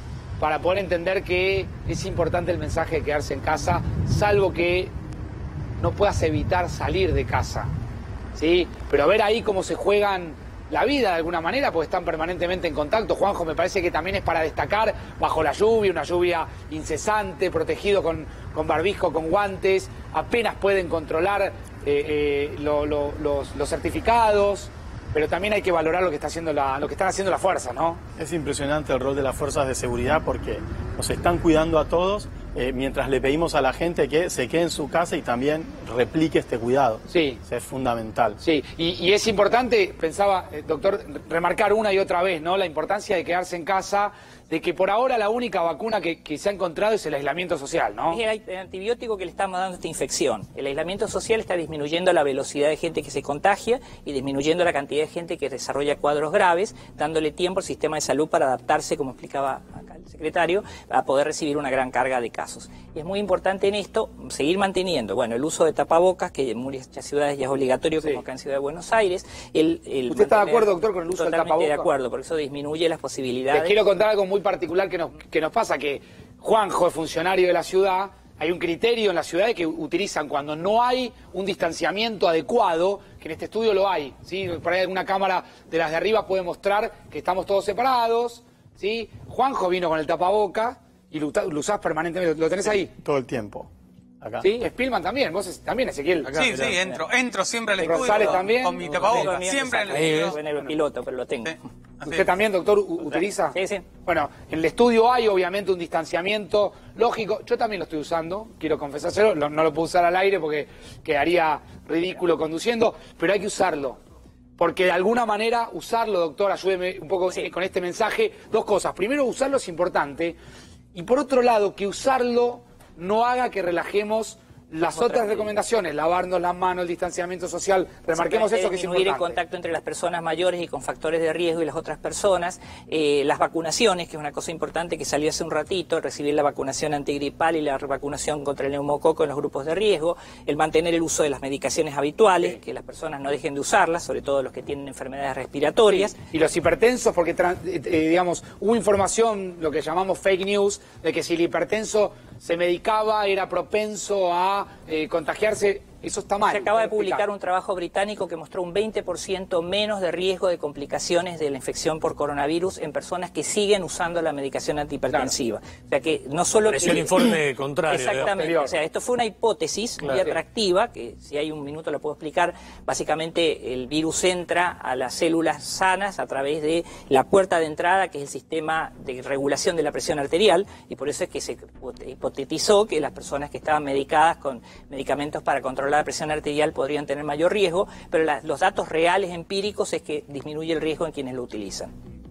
A: para poder entender que es importante el mensaje de quedarse en casa, salvo que no puedas evitar salir de casa, ¿sí? Pero ver ahí cómo se juegan la vida de alguna manera, porque están permanentemente en contacto. Juanjo, me parece que también es para destacar, bajo la lluvia, una lluvia incesante, protegido con barbijo, con guantes, apenas pueden controlar los certificados, pero también hay que valorar lo que está haciendo lo que están haciendo las fuerzas, ¿no?
G: Es impresionante el rol de las fuerzas de seguridad porque nos están cuidando a todos mientras le pedimos a la gente que se quede en su casa y también replique este cuidado.
A: Sí.
G: O sea, es fundamental.
A: Sí, y es importante, pensaba, doctor, remarcar una y otra vez, ¿no? La importancia de quedarse en casa, de que por ahora la única vacuna que se ha encontrado es el aislamiento social, ¿no?
I: Es el antibiótico que le estamos dando a esta infección. El aislamiento social está disminuyendo la velocidad de gente que se contagia y disminuyendo la cantidad de gente que desarrolla cuadros graves, dándole tiempo al sistema de salud para adaptarse, como explicaba acá el secretario, a poder recibir una gran carga de casos. Y es muy importante en esto seguir manteniendo, bueno, el uso de tapabocas, que en muchas ciudades ya es obligatorio, como acá en Ciudad de Buenos Aires.
A: ¿Usted está de acuerdo, doctor, con el uso del tapabocas?
I: Totalmente de acuerdo, porque eso disminuye las posibilidades.
A: Les quiero contar algo muy particular que nos pasa, que Juanjo es funcionario de la ciudad. Hay un criterio en la ciudad que utilizan cuando no hay un distanciamiento adecuado, que en este estudio lo hay, ¿sí? Por ahí alguna cámara de las de arriba puede mostrar que estamos todos separados, ¿sí? Juanjo vino con el tapaboca y lo usás permanentemente, ¿lo tenés ahí?
G: Todo el tiempo. Acá.
A: Sí, Spillman también, vos también, Ezequiel.
F: Acá, sí, entro siempre al estudio
A: González también.
F: Con mi tapabocas, siempre en el estudio.
I: En el piloto, pero lo tengo.
F: Sí.
A: ¿Usted también, doctor, utiliza?
I: Sí, sí.
A: Bueno, en el estudio hay obviamente un distanciamiento lógico. Yo también lo estoy usando, quiero confesárselo. No lo puedo usar al aire porque quedaría ridículo conduciendo, pero hay que usarlo. Porque de alguna manera usarlo, doctor, ayúdeme un poco con este mensaje. Dos cosas. Primero, usarlo es importante. Y por otro lado, que usarlo no haga que relajemos las otras recomendaciones, lavarnos las manos, el distanciamiento social, remarquemos eso que es importante.
I: Disminuir el contacto entre las personas mayores y con factores de riesgo y las otras personas, las vacunaciones, que es una cosa importante que salió hace un ratito, recibir la vacunación antigripal y la vacunación contra el neumococo en los grupos de riesgo, el mantener el uso de las medicaciones habituales, que las personas no dejen de usarlas, sobre todo los que tienen enfermedades respiratorias.
A: Sí. Y los hipertensos, porque digamos, hubo información, lo que llamamos fake news, de que si el hipertenso se medicaba era propenso a contagiarse. Eso está mal.
I: Se acaba de publicar un trabajo británico que mostró un 20% menos de riesgo de complicaciones de la infección por coronavirus en personas que siguen usando la medicación antihipertensiva. Claro. O sea que no solo...
H: Pareció el informe contrario.
I: Exactamente. O sea, esto fue una hipótesis muy atractiva, que si hay un minuto la puedo explicar. Básicamente el virus entra a las células sanas a través de la puerta de entrada, que es el sistema de regulación de la presión arterial, y por eso es que se hipotetizó que las personas que estaban medicadas con medicamentos para controlar la presión arterial podrían tener mayor riesgo, pero los datos reales empíricos es que disminuye el riesgo en quienes lo utilizan.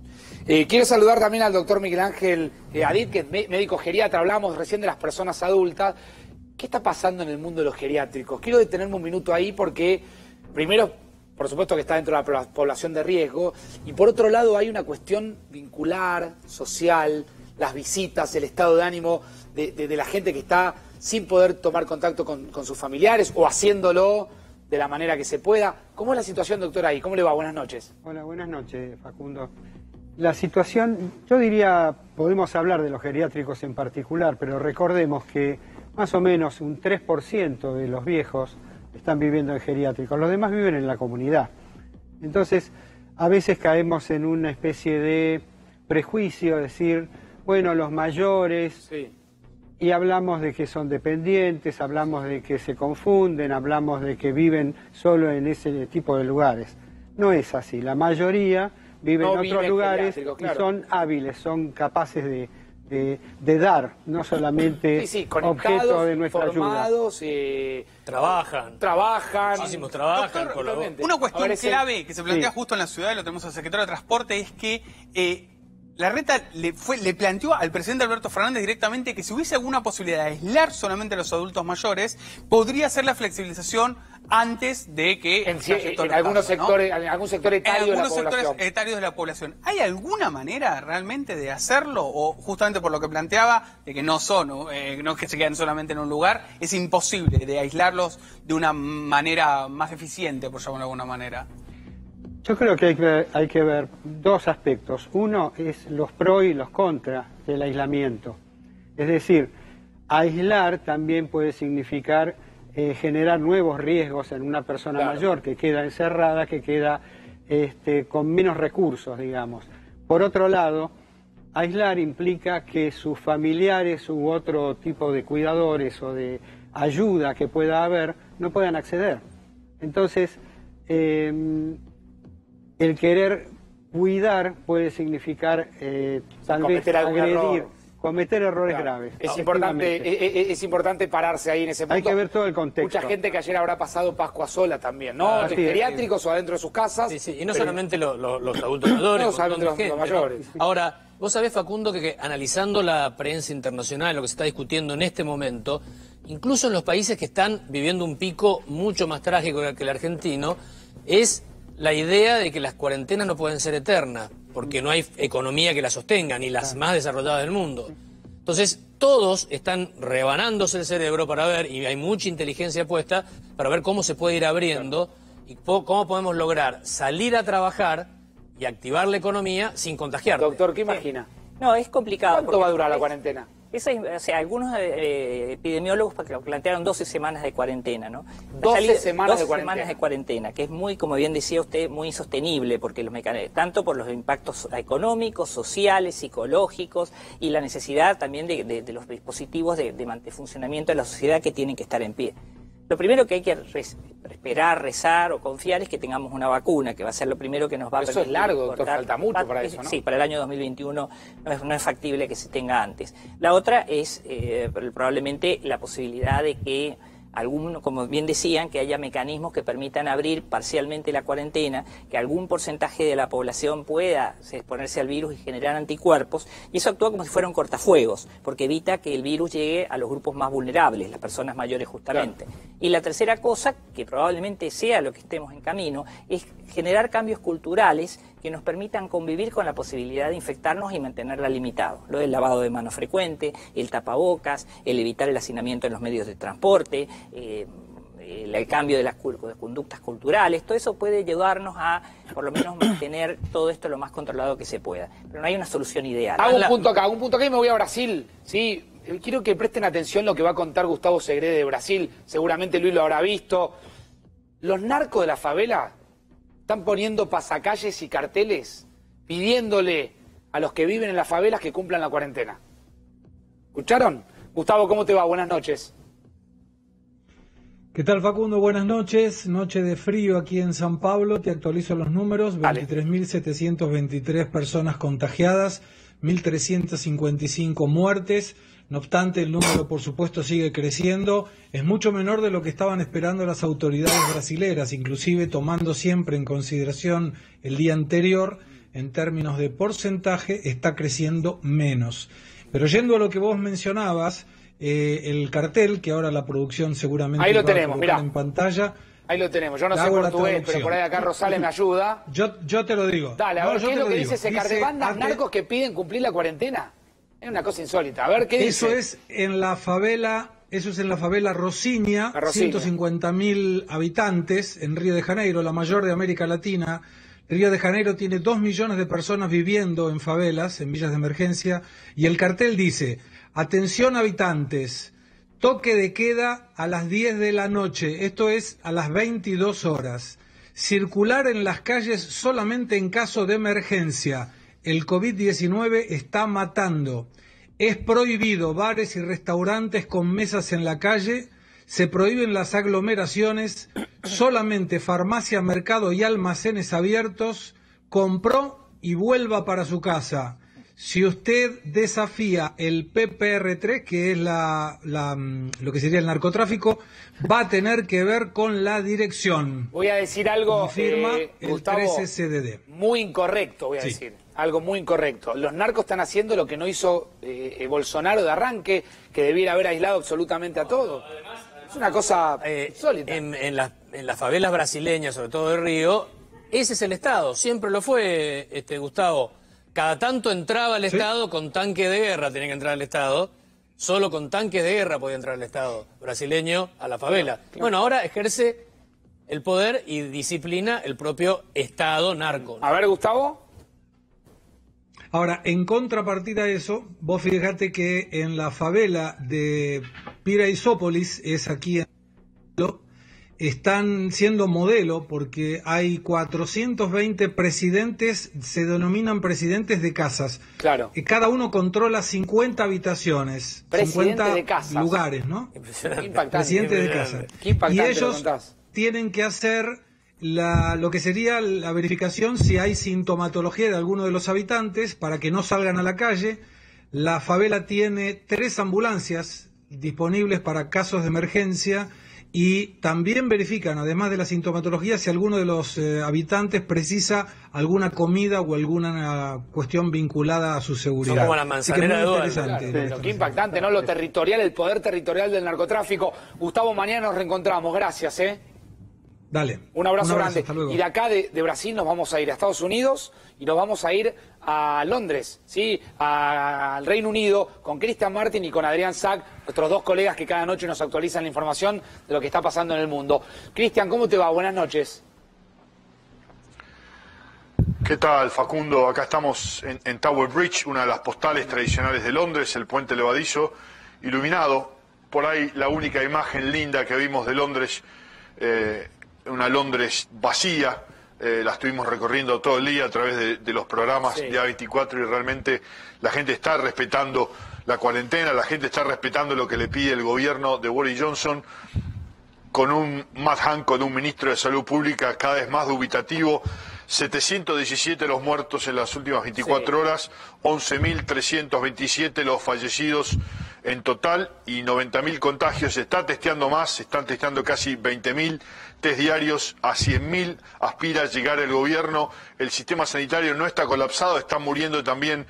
A: Quiero saludar también al doctor Miguel Ángel Adit, que es médico geriatra. Hablamos recién de las personas adultas. ¿Qué está pasando en el mundo de los geriátricos? Quiero detenerme un minuto ahí porque, primero, por supuesto que está dentro de la población de riesgo, y por otro lado hay una cuestión vincular, social, las visitas, el estado de ánimo de la gente que está sin poder tomar contacto con sus familiares o haciéndolo de la manera que se pueda. ¿Cómo es la situación, doctor, ahí? ¿Cómo le va? Buenas noches.
E: Hola, buenas noches, Facundo. La situación, yo diría, podemos hablar de los geriátricos en particular, pero recordemos que más o menos un 3% de los viejos están viviendo en geriátricos, los demás viven en la comunidad. Entonces, a veces caemos en una especie de prejuicio, decir, bueno, los mayores...
A: Sí.
E: Y hablamos de que son dependientes, hablamos de que se confunden, hablamos de que viven solo en ese tipo de lugares. No es así, la mayoría vive en otros lugares y son hábiles, son capaces de dar, no solamente objeto de nuestra
A: formados,
E: ayuda.
A: Trabajan.
H: Muchísimos trabajan.
F: Doctor, una cuestión clave que se plantea justo en la ciudad, y lo tenemos al secretario de Transporte, es que... Larreta le planteó al presidente Alberto Fernández directamente que si hubiese alguna posibilidad de aislar solamente a los adultos mayores, podría hacer la flexibilización antes de que...
A: En algunos sectores, ¿no? En algún sector etario de la población.
F: En algunos sectores etarios de la población. ¿Hay alguna manera realmente de hacerlo? O justamente por lo que planteaba, de que no es que se quedan solamente en un lugar, es imposible de aislarlos de una manera más eficiente, por llamarlo de alguna manera.
E: Yo creo que hay que ver dos aspectos. Uno es los pros y los contras del aislamiento. Es decir, aislar también puede significar generar nuevos riesgos en una persona mayor que queda encerrada, que queda con menos recursos, digamos. Por otro lado, aislar implica que sus familiares u otro tipo de cuidadores o de ayuda que pueda haber no puedan acceder. Entonces, el querer cuidar puede significar tal vez agredir, cometer errores graves.
A: Es importante pararse ahí en ese punto.
E: Hay que ver todo el contexto.
A: Mucha gente que ayer habrá pasado Pascua sola también, ¿no? Geriátricos o adentro de sus casas.
H: Sí, sí. Y no solamente los adultos mayores.
A: No solamente los mayores.
H: Ahora, vos sabés, Facundo, que analizando la prensa internacional, lo que se está discutiendo en este momento, incluso en los países que están viviendo un pico mucho más trágico que el argentino, es la idea de que las cuarentenas no pueden ser eternas, porque no hay economía que las sostenga, ni las más desarrolladas del mundo. Entonces, todos están rebanándose el cerebro para ver, y hay mucha inteligencia puesta, para ver cómo se puede ir abriendo y cómo podemos lograr salir a trabajar y activar la economía sin contagiarte.
A: Doctor, ¿qué imagina?
I: No, es complicado.
A: ¿Cuánto va a durar la cuarentena?
I: Algunos epidemiólogos plantearon 12 semanas de cuarentena, ¿no?
A: 12 semanas
I: de cuarentena, que es muy, como bien decía usted, muy insostenible, porque tanto por los impactos económicos, sociales, psicológicos, y la necesidad también de los dispositivos de funcionamiento de la sociedad que tienen que estar en pie. Lo primero que hay que esperar, rezar o confiar es que tengamos una vacuna, que va a ser lo primero que nos va a permitir.
A: Eso es largo, doctor, falta mucho para eso, ¿no?
I: Sí, para el año 2021 no es factible que se tenga antes. La otra es probablemente la posibilidad de que como bien decían, que haya mecanismos que permitan abrir parcialmente la cuarentena, que algún porcentaje de la población pueda exponerse al virus y generar anticuerpos, y eso actúa como si fuera un cortafuegos, porque evita que el virus llegue a los grupos más vulnerables, las personas mayores justamente. Claro. Y la tercera cosa, que probablemente sea lo que estemos en camino, es generar cambios culturales que nos permitan convivir con la posibilidad de infectarnos y mantenerla limitado. Lo del lavado de manos frecuente, el tapabocas, el evitar el hacinamiento en los medios de transporte, el cambio de las conductas culturales, todo eso puede ayudarnos a, por lo menos, mantener todo esto lo más controlado que se pueda. Pero no hay una solución ideal.
A: Hago un punto acá y me voy a Brasil. ¿Sí? Quiero que presten atención lo que va a contar Gustavo Segre de Brasil. Seguramente Luis lo habrá visto. Los narcos de la favela están poniendo pasacalles y carteles pidiéndole a los que viven en las favelas que cumplan la cuarentena. ¿Escucharon? Gustavo, ¿cómo te va? Buenas noches.
K: ¿Qué tal, Facundo? Buenas noches. Noche de frío aquí en San Pablo. Te actualizo los números. 23.723 personas contagiadas, 1.355 muertes. No obstante, el número, por supuesto, sigue creciendo. Es mucho menor de lo que estaban esperando las autoridades brasileras, inclusive tomando siempre en consideración el día anterior. En términos de porcentaje, está creciendo menos. Pero yendo a lo que vos mencionabas, el cartel, que ahora la producción seguramente
A: ahí lo
K: va a
A: tenemos,
K: colocar en pantalla.
A: Ahí lo tenemos. Yo no sé portugués, pero por ahí acá Rosales me ayuda.
K: Yo te lo digo.
A: Dale, a ver, ¿qué es lo que dice ese cartel? ¿Bandas narcos que piden cumplir la cuarentena? Es una cosa insólita. A ver, ¿qué dice?
K: Eso es en la favela Rocinha, 150.000 habitantes en Río de Janeiro, la mayor de América Latina. Río de Janeiro tiene 2 millones de personas viviendo en favelas, en villas de emergencia, y el cartel dice: atención habitantes, toque de queda a las 10 de la noche, esto es a las 22 horas. Circular en las calles solamente en caso de emergencia. El COVID-19 está matando. Es prohibido bares y restaurantes con mesas en la calle. Se prohíben las aglomeraciones. Solamente farmacia, mercado y almacenes abiertos. Compró y vuelva para su casa. Si usted desafía el PPR3, que es lo que sería el narcotráfico, va a tener que ver con la dirección.
A: Voy a decir algo,
K: firma el
A: Gustavo,
K: 13CDD.
A: Muy incorrecto, voy a decir. Algo muy incorrecto. Los narcos están haciendo lo que no hizo Bolsonaro de arranque, que debiera haber aislado absolutamente a todos. Es una cosa sólida.
H: En las favelas brasileñas, sobre todo de Río, ese es el Estado. Siempre lo fue, Gustavo. Cada tanto entraba el Estado con tanque de guerra, tenía que entrar el Estado. Solo con tanques de guerra podía entrar el Estado brasileño a la favela. Bueno, ahora ejerce el poder y disciplina el propio Estado narco, ¿no?
A: A ver, Gustavo.
K: Ahora, en contrapartida a eso, vos fíjate que en la favela de Piraisópolis, es aquí en están siendo modelo porque hay 420 presidentes, se denominan presidentes de casas.
A: Claro.
K: Cada uno controla 50 habitaciones,
A: Presidente
K: 50
A: de casas.
K: lugares, ¿no?
A: Qué impactante.
K: Presidente de casa.
A: Qué impactante
K: Y ellos tienen que hacer lo que sería la verificación si hay sintomatología de alguno de los habitantes para que no salgan a la calle. La favela tiene 3 ambulancias disponibles para casos de emergencia y también verifican, además de la sintomatología, si alguno de los habitantes precisa alguna comida o alguna cuestión vinculada a su seguridad.
H: Son como la manzanera de Duarte.
A: Claro, qué impactante, ¿no? Lo territorial, el poder territorial del narcotráfico. Gustavo, mañana nos reencontramos. Gracias, ¿eh?
K: Dale.
A: Un abrazo grande.
K: Hasta luego.
A: Y de acá, de Brasil, nos vamos a ir a Estados Unidos y nos vamos a ir a Londres, ¿sí? Al Reino Unido, con Christian Martin y con Adrián Sack, nuestros 2 colegas que cada noche nos actualizan la información de lo que está pasando en el mundo. Christian, ¿cómo te va? Buenas noches.
L: ¿Qué tal, Facundo? Acá estamos en Tower Bridge, una de las postales tradicionales de Londres, el puente levadizo, iluminado. Por ahí la única imagen linda que vimos de Londres, una Londres vacía. La estuvimos recorriendo todo el día a través de los programas de A24 y realmente la gente está respetando la cuarentena, la gente está respetando lo que le pide el gobierno de Boris Johnson, con un Matt Hancock, con un ministro de Salud Pública cada vez más dubitativo. 717 los muertos en las últimas 24 horas, 11.327 los fallecidos en total y 90.000 contagios. Se está testeando más, se están testeando casi 20.000 test diarios, a 100.000 aspira a llegar el gobierno. El sistema sanitario no está colapsado, están muriendo también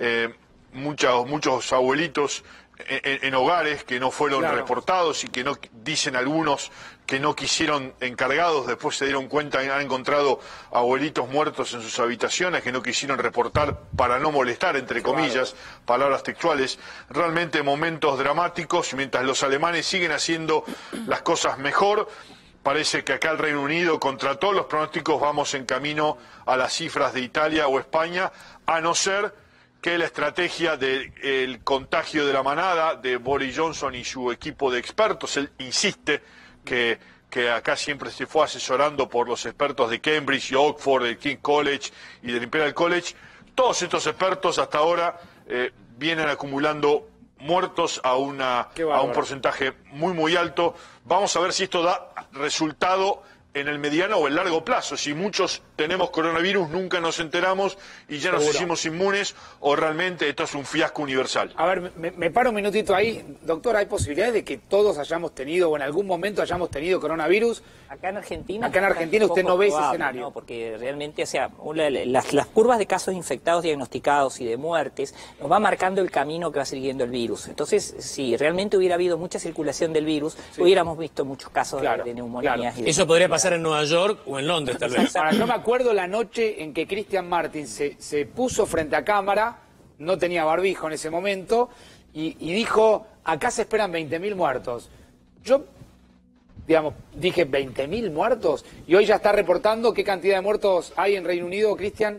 L: muchos abuelitos en hogares que no fueron reportados y que no, dicen algunos, que no quisieron encargados, después se dieron cuenta y han encontrado abuelitos muertos en sus habitaciones que no quisieron reportar para no molestar, entre comillas, palabras textuales. Realmente momentos dramáticos, mientras los alemanes siguen haciendo las cosas mejor. Parece que acá el Reino Unido, contra todos los pronósticos, vamos en camino a las cifras de Italia o España, a no ser que la estrategia del contagio de la manada de Boris Johnson y su equipo de expertos, él insiste que acá siempre se fue asesorando por los expertos de Cambridge y Oxford, del King's College y del Imperial College. Todos estos expertos hasta ahora vienen acumulando muertos a un porcentaje muy alto. Vamos a ver si esto da resultado en el mediano o el largo plazo. Si muchos tenemos coronavirus, nunca nos enteramos y ya nos hicimos inmunes, o realmente esto es un fiasco universal.
A: A ver, me paro un minutito ahí. Doctor, ¿hay posibilidades de que todos hayamos tenido o en algún momento hayamos tenido coronavirus?
I: Acá en Argentina
A: usted no ve ese escenario.
I: No, porque realmente, o sea, las curvas de casos infectados diagnosticados y de muertes nos va marcando el camino que va siguiendo el virus. Entonces, si realmente hubiera habido mucha circulación del virus, hubiéramos visto muchos casos de neumonías. Y
H: eso podría pasar en Nueva York o en Londres, tal vez.
A: Ahora, yo me acuerdo la noche en que Christian Martin se puso frente a cámara, no tenía barbijo en ese momento, y dijo, acá se esperan 20.000 muertos. Yo, digamos, dije 20.000 muertos, y hoy ya está reportando qué cantidad de muertos hay en Reino Unido, Christian.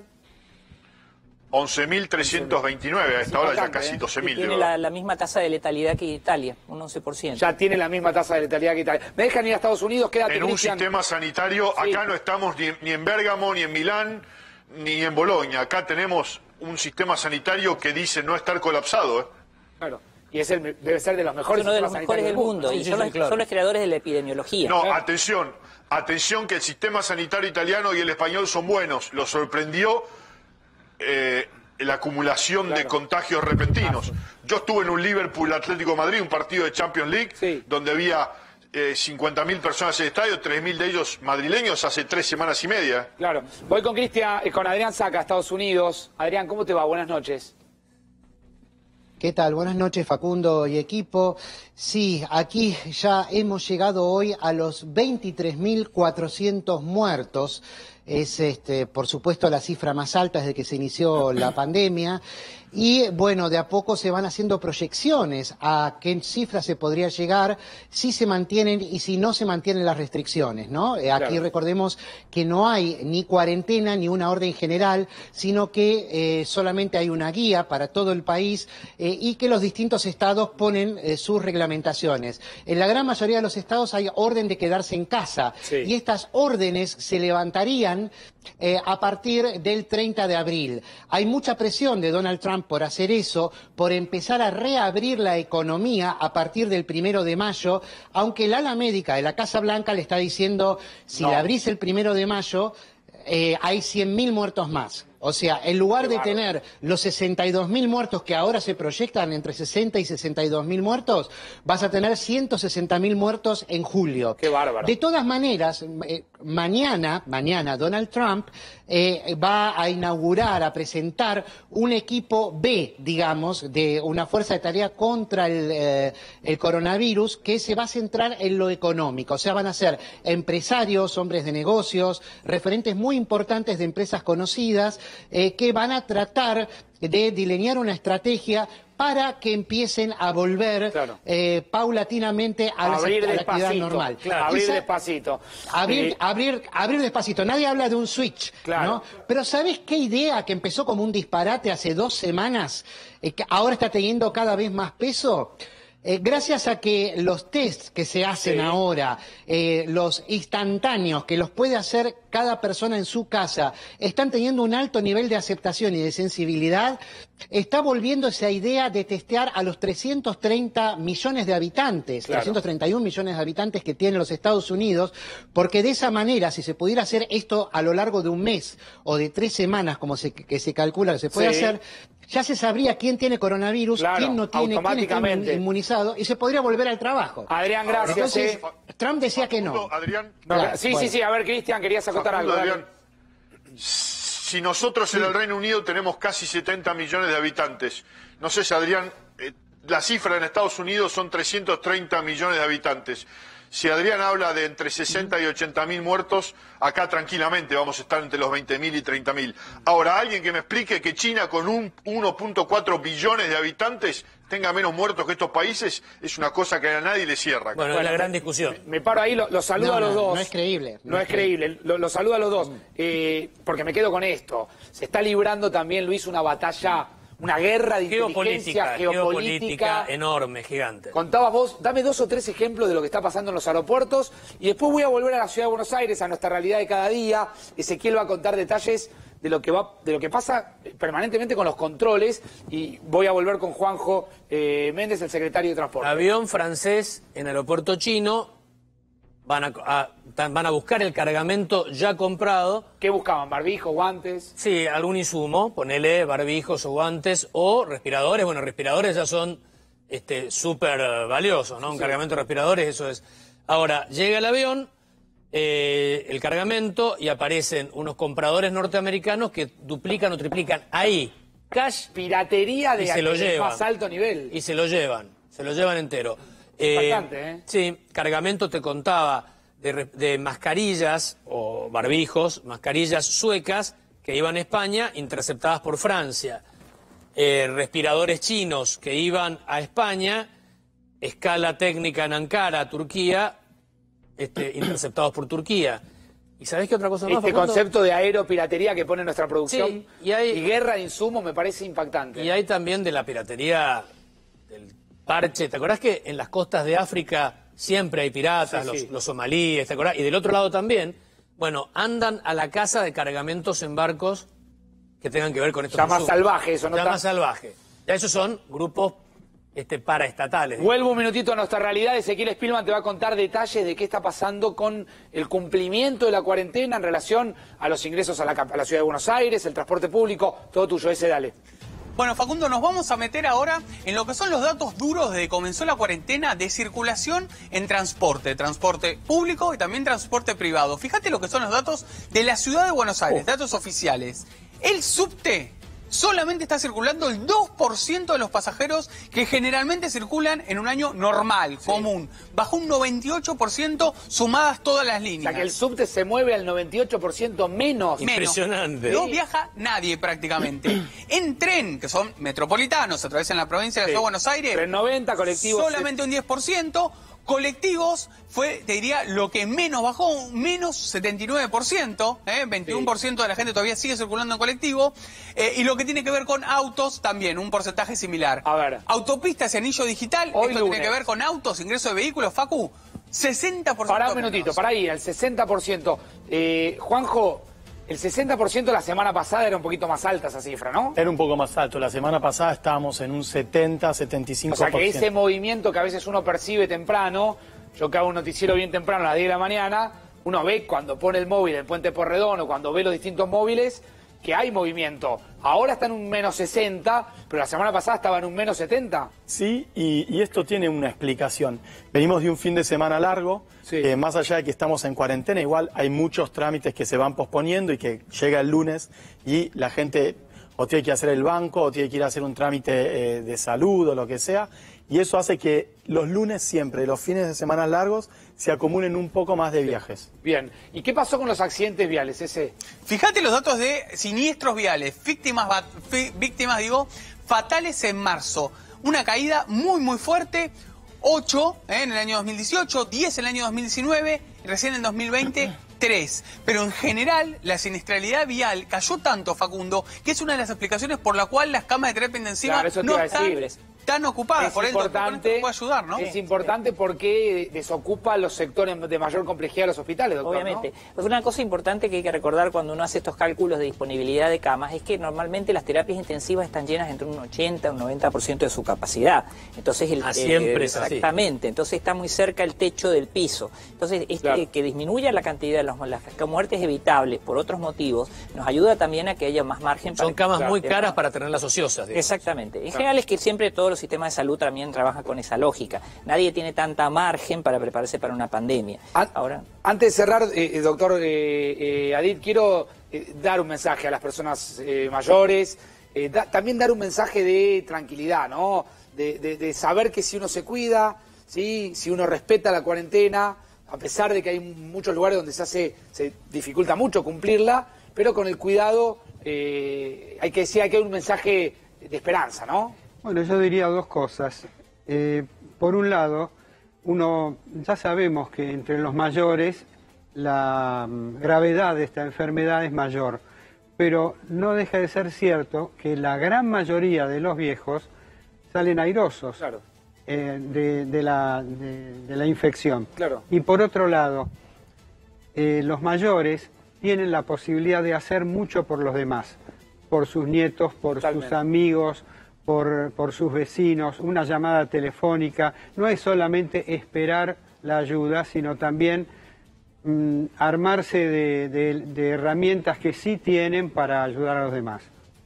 L: 11.329, a esta hora ya casi 12.000.
I: Tiene la misma tasa de letalidad que Italia, un 11%.
A: Ya tiene la misma tasa de letalidad que Italia. ¿Me dejan ir a Estados Unidos? Quédate,
L: en un
A: Christian.
L: sistema sanitario, acá no estamos ni en Bérgamo, ni en Milán, ni en Bolonia. Acá tenemos un sistema sanitario que dice no estar colapsado.
A: Claro. Y debe ser de los mejores
I: uno de los mejores del mundo. Y son los creadores de la epidemiología.
L: No, atención, que el sistema sanitario italiano y el español son buenos. Lo sorprendió la acumulación de contagios repentinos. Yo estuve en un Liverpool Atlético de Madrid, un partido de Champions League, donde había 50.000 personas en el estadio, 3.000 de ellos madrileños hace 3 semanas y media.
A: Claro. Voy con con Adrián Saca, Estados Unidos. Adrián, ¿cómo te va? Buenas noches.
M: ¿Qué tal? Buenas noches, Facundo y equipo. Sí, aquí ya hemos llegado hoy a los 23.400 muertos. Es, por supuesto, la cifra más alta desde que se inició la pandemia. Y bueno, de a poco se van haciendo proyecciones a qué cifras se podría llegar si se mantienen y si no se mantienen las restricciones, ¿no? Aquí recordemos que no hay ni cuarentena ni una orden general, sino que solamente hay una guía para todo el país y que los distintos estados ponen sus reglamentaciones. En la gran mayoría de los estados hay orden de quedarse en casa y estas órdenes se levantarían a partir del 30 de abril. Hay mucha presión de Donald Trump por hacer eso, por empezar a reabrir la economía a partir del 1 de mayo, aunque el ala médica de la Casa Blanca le está diciendo, si la abrís el 1 de mayo, hay 100.000 muertos más. O sea, en lugar de tener los 62.000 muertos que ahora se proyectan entre 60 y 62.000 muertos, vas a tener 160.000 muertos en julio.
A: ¡Qué bárbaro!
M: De todas maneras, mañana Donald Trump va a inaugurar, a presentar un equipo B, digamos, de una fuerza de tarea contra el coronavirus que se va a centrar en lo económico. O sea, van a ser empresarios, hombres de negocios, referentes muy importantes de empresas conocidas, que van a tratar de delinear una estrategia para que empiecen a volver paulatinamente a la actividad normal.
A: Abrir despacito.
M: Abrir despacito. Nadie habla de un switch, ¿no? Pero ¿sabés qué idea que empezó como un disparate hace 2 semanas, que ahora está teniendo cada vez más peso? Gracias a que los tests que se hacen ahora, los instantáneos, que los puede hacer cada persona en su casa, están teniendo un alto nivel de aceptación y de sensibilidad, está volviendo esa idea de testear a los 330 millones de habitantes, 331 millones de habitantes que tienen los Estados Unidos, porque de esa manera, si se pudiera hacer esto a lo largo de un mes o de 3 semanas, como que se calcula que se puede hacer, ya se sabría quién tiene coronavirus, quién no tiene, quién está inmunizado, y se podría volver al trabajo.
A: Adrián, gracias.
M: Entonces, Trump decía que no.
L: Adrián,
A: sí, a ver, Cristian, querías acotar algo.
L: Adrián, si nosotros en el Reino Unido tenemos casi 70 millones de habitantes, no sé si, Adrián, la cifra en Estados Unidos son 330 millones de habitantes. Si Adrián habla de entre 60 y 80.000 muertos, acá tranquilamente vamos a estar entre los 20.000 y 30.000. Ahora, alguien que me explique que China con 1.4 billones de habitantes tenga menos muertos que estos países, es una cosa que a nadie le cierra.
H: Bueno, es la gran discusión.
A: Me paro ahí, los saludo a los dos.
M: No es creíble.
A: No es creíble. Los saludo a los dos, porque me quedo con esto. Se está librando también, Luis, una batalla, una guerra de inteligencia geopolítica
H: enorme, gigante.
A: Contabas vos, dame 2 o 3 ejemplos de lo que está pasando en los aeropuertos y después voy a volver a la ciudad de Buenos Aires, a nuestra realidad de cada día. Ezequiel va a contar detalles de lo que pasa permanentemente con los controles y voy a volver con Juanjo Méndez, el secretario de Transporte.
H: Avión francés en aeropuerto chino, van a buscar el cargamento ya comprado.
A: ¿Qué buscaban? ¿Barbijos, guantes?
H: Sí, algún insumo, ponele barbijos o guantes o respiradores. Bueno, respiradores ya son súper valiosos, ¿no? Un cargamento de respiradores, eso es. Ahora, llega el avión, el cargamento, y aparecen unos compradores norteamericanos que duplican o triplican ahí, cash,
A: piratería de más alto nivel.
H: Y se lo llevan entero.
A: Bastante, ¿eh?
H: Sí, cargamento te contaba de mascarillas o barbijos, mascarillas suecas que iban a España, interceptadas por Francia. Respiradores chinos que iban a España, escala técnica en Ankara, Turquía, interceptados por Turquía. ¿Y sabés qué otra cosa más?
A: Este concepto de aeropiratería que pone nuestra producción
H: y
A: guerra de insumos me parece impactante.
H: Y hay también de la piratería del parche. ¿Te acordás que en las costas de África siempre hay piratas, los somalíes, ¿te acordás? Y del otro lado también, bueno, andan a la caza de cargamentos en barcos que tengan que ver con estos
A: insumos. Ya más salvaje eso, ¿no?
H: Ya más salvaje. Ya esos son grupos paraestatales.
A: Vuelvo un minutito a nuestra realidad. Ezequiel Spillman te va a contar detalles de qué está pasando con el cumplimiento de la cuarentena en relación a los ingresos a la ciudad de Buenos Aires, el transporte público, todo tuyo. Dale.
F: Bueno, Facundo, nos vamos a meter ahora en lo que son los datos duros desde que comenzó la cuarentena de circulación en transporte público y también transporte privado. Fíjate lo que son los datos de la ciudad de Buenos Aires, datos oficiales. El subte solamente está circulando el 2% de los pasajeros que generalmente circulan en un año normal, común. Bajó un 98% sumadas todas las líneas.
A: O sea que el subte se mueve al 98% menos.
H: Impresionante.
F: No viaja nadie prácticamente. En tren, que son metropolitanos, atraviesan la provincia de la Ciudad de Buenos Aires.
A: Tren 90, colectivos.
F: Solamente un 10%. Colectivos fue, te diría, lo que menos bajó, un menos 79%, 21% de la gente todavía sigue circulando en colectivo, y lo que tiene que ver con autos también, un porcentaje similar.
A: A ver.
F: Autopistas y anillo digital,
A: Hoy
F: esto
A: lunes.
F: tiene que ver con autos, ingreso de vehículos, Facu, 60%.
A: Pará un minutito, pará ahí, el 60%. Juanjo, el 60% la semana pasada era un poquito más alta esa cifra, ¿no?
G: Era un poco más alto. La semana pasada estábamos en un 70-75%.
A: O sea que ese movimiento que a veces uno percibe temprano, yo que hago un noticiero bien temprano a las 10 de la mañana, uno ve cuando pone el móvil en Puente Porredón o cuando ve los distintos móviles que hay movimiento. Ahora está en un menos 60, pero la semana pasada estaba en un menos 70.
G: Sí, y esto tiene una explicación. Venimos de un fin de semana largo, más allá de que estamos en cuarentena, igual hay muchos trámites que se van posponiendo y que llega el lunes y la gente o tiene que hacer el banco o tiene que ir a hacer un trámite de salud o lo que sea, y eso hace que los lunes siempre, los fines de semana largos, se acumulen un poco más de viajes.
A: Bien, ¿y qué pasó con los accidentes viales, ese?
F: Fíjate los datos de siniestros viales, víctimas fatales en marzo. Una caída muy fuerte, 8 en el año 2018, 10 en el año 2019, y recién en 2020, 3. Pero en general, la siniestralidad vial cayó tanto, Facundo, que es una de las explicaciones por la cual las camas de terapia intensiva no están tan ocupadas. Por eso puede ayudar, ¿no?
A: Es importante porque desocupa los sectores de mayor complejidad de los hospitales, doctor.
I: Obviamente.
A: ¿no?
I: Pues una cosa importante que hay que recordar cuando uno hace estos cálculos de disponibilidad de camas es que normalmente las terapias intensivas están llenas entre un 80 y un 90% de su capacidad. Entonces
H: siempre es así.
I: Exactamente. Entonces está muy cerca el techo del piso. Entonces que disminuya la cantidad de las muertes evitables por otros motivos nos ayuda también a que haya más margen para...
H: Son camas muy caras para tenerlas ociosas. Digamos.
I: Exactamente. En general es que siempre todos los sistemas de salud también trabajan con esa lógica. Nadie tiene tanta margen para prepararse para una pandemia. Ahora,
A: antes de cerrar, doctor Adit, quiero dar un mensaje a las personas mayores, también dar un mensaje de tranquilidad, ¿no? De saber que si uno se cuida, ¿sí? Si uno respeta la cuarentena, a pesar de que hay muchos lugares donde se dificulta mucho cumplirla, pero con el cuidado hay que decir que hay un mensaje de esperanza, ¿no?
E: Bueno, yo diría dos cosas. Por un lado, ya sabemos que entre los mayores la gravedad de esta enfermedad es mayor, pero no deja de ser cierto que la gran mayoría de los viejos salen airosos de la infección.
A: Claro.
E: Y por otro lado, los mayores tienen la posibilidad de hacer mucho por los demás, por sus nietos, por sus amigos, por sus vecinos, una llamada telefónica. No es solamente esperar la ayuda, sino también armarse de herramientas que sí tienen para ayudar a los demás.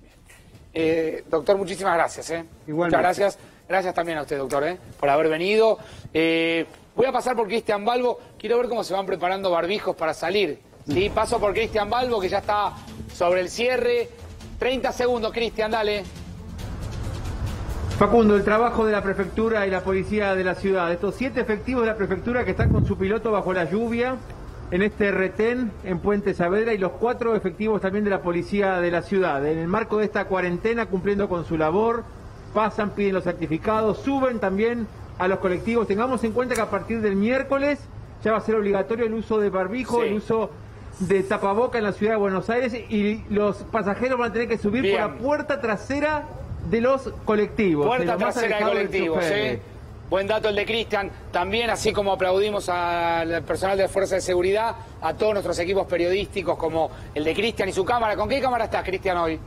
A: Doctor, muchísimas gracias.
E: Igualmente.
A: Muchas gracias. Gracias también a usted, doctor, por haber venido. Voy a pasar por Cristian Balbo. Quiero ver cómo se van preparando barbijos para salir. ¿Sí? Paso por Cristian Balbo, que ya está sobre el cierre. 30 segundos, Cristian, dale.
J: Facundo, el trabajo de la prefectura y la policía de la ciudad, estos 7 efectivos de la prefectura que están con su piloto bajo la lluvia en este retén en Puente Saavedra, y los 4 efectivos también de la policía de la ciudad, en el marco de esta cuarentena, cumpliendo con su labor, pasan, piden los certificados, suben también a los colectivos. Tengamos en cuenta que a partir del miércoles ya va a ser obligatorio el uso de barbijo, el uso de tapaboca en la ciudad de Buenos Aires, y los pasajeros van a tener que subir por la puerta trasera de los colectivos.
A: Puerta trasera de colectivos, Buen dato el de Cristian. También, así como aplaudimos al personal de Fuerza de Seguridad, a todos nuestros equipos periodísticos, como el de Cristian y su cámara. ¿Con qué cámara estás, Cristian, hoy?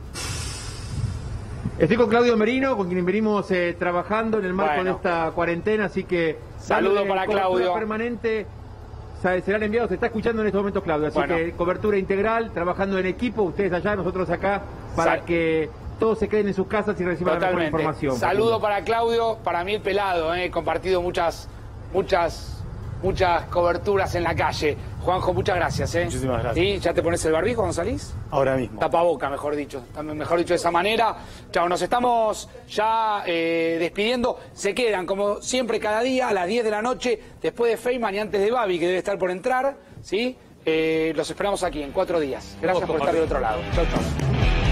J: Estoy con Claudio Merino, con quien venimos trabajando en el marco de esta cuarentena, así que...
A: Saludo para Claudio.
J: Permanente, serán enviados, se está escuchando en estos momentos Claudio, así que cobertura integral, trabajando en equipo, ustedes allá, nosotros acá, para que todos se queden en sus casas y reciban la mejor información.
A: Saludo para Claudio, para mí el pelado, he compartido muchas muchas coberturas en la calle. Juanjo, muchas gracias.
G: Muchísimas gracias.
A: ¿Sí? ¿Ya te pones el barbijo cuando salís?
G: Ahora mismo.
A: Tapaboca, mejor dicho de esa manera. Chao, nos estamos ya despidiendo. Se quedan, como siempre, cada día a las 10 de la noche, después de Feynman y antes de Babi, que debe estar por entrar, ¿sí? Los esperamos aquí en 4 días. Gracias por estar del otro lado. Chau, chau.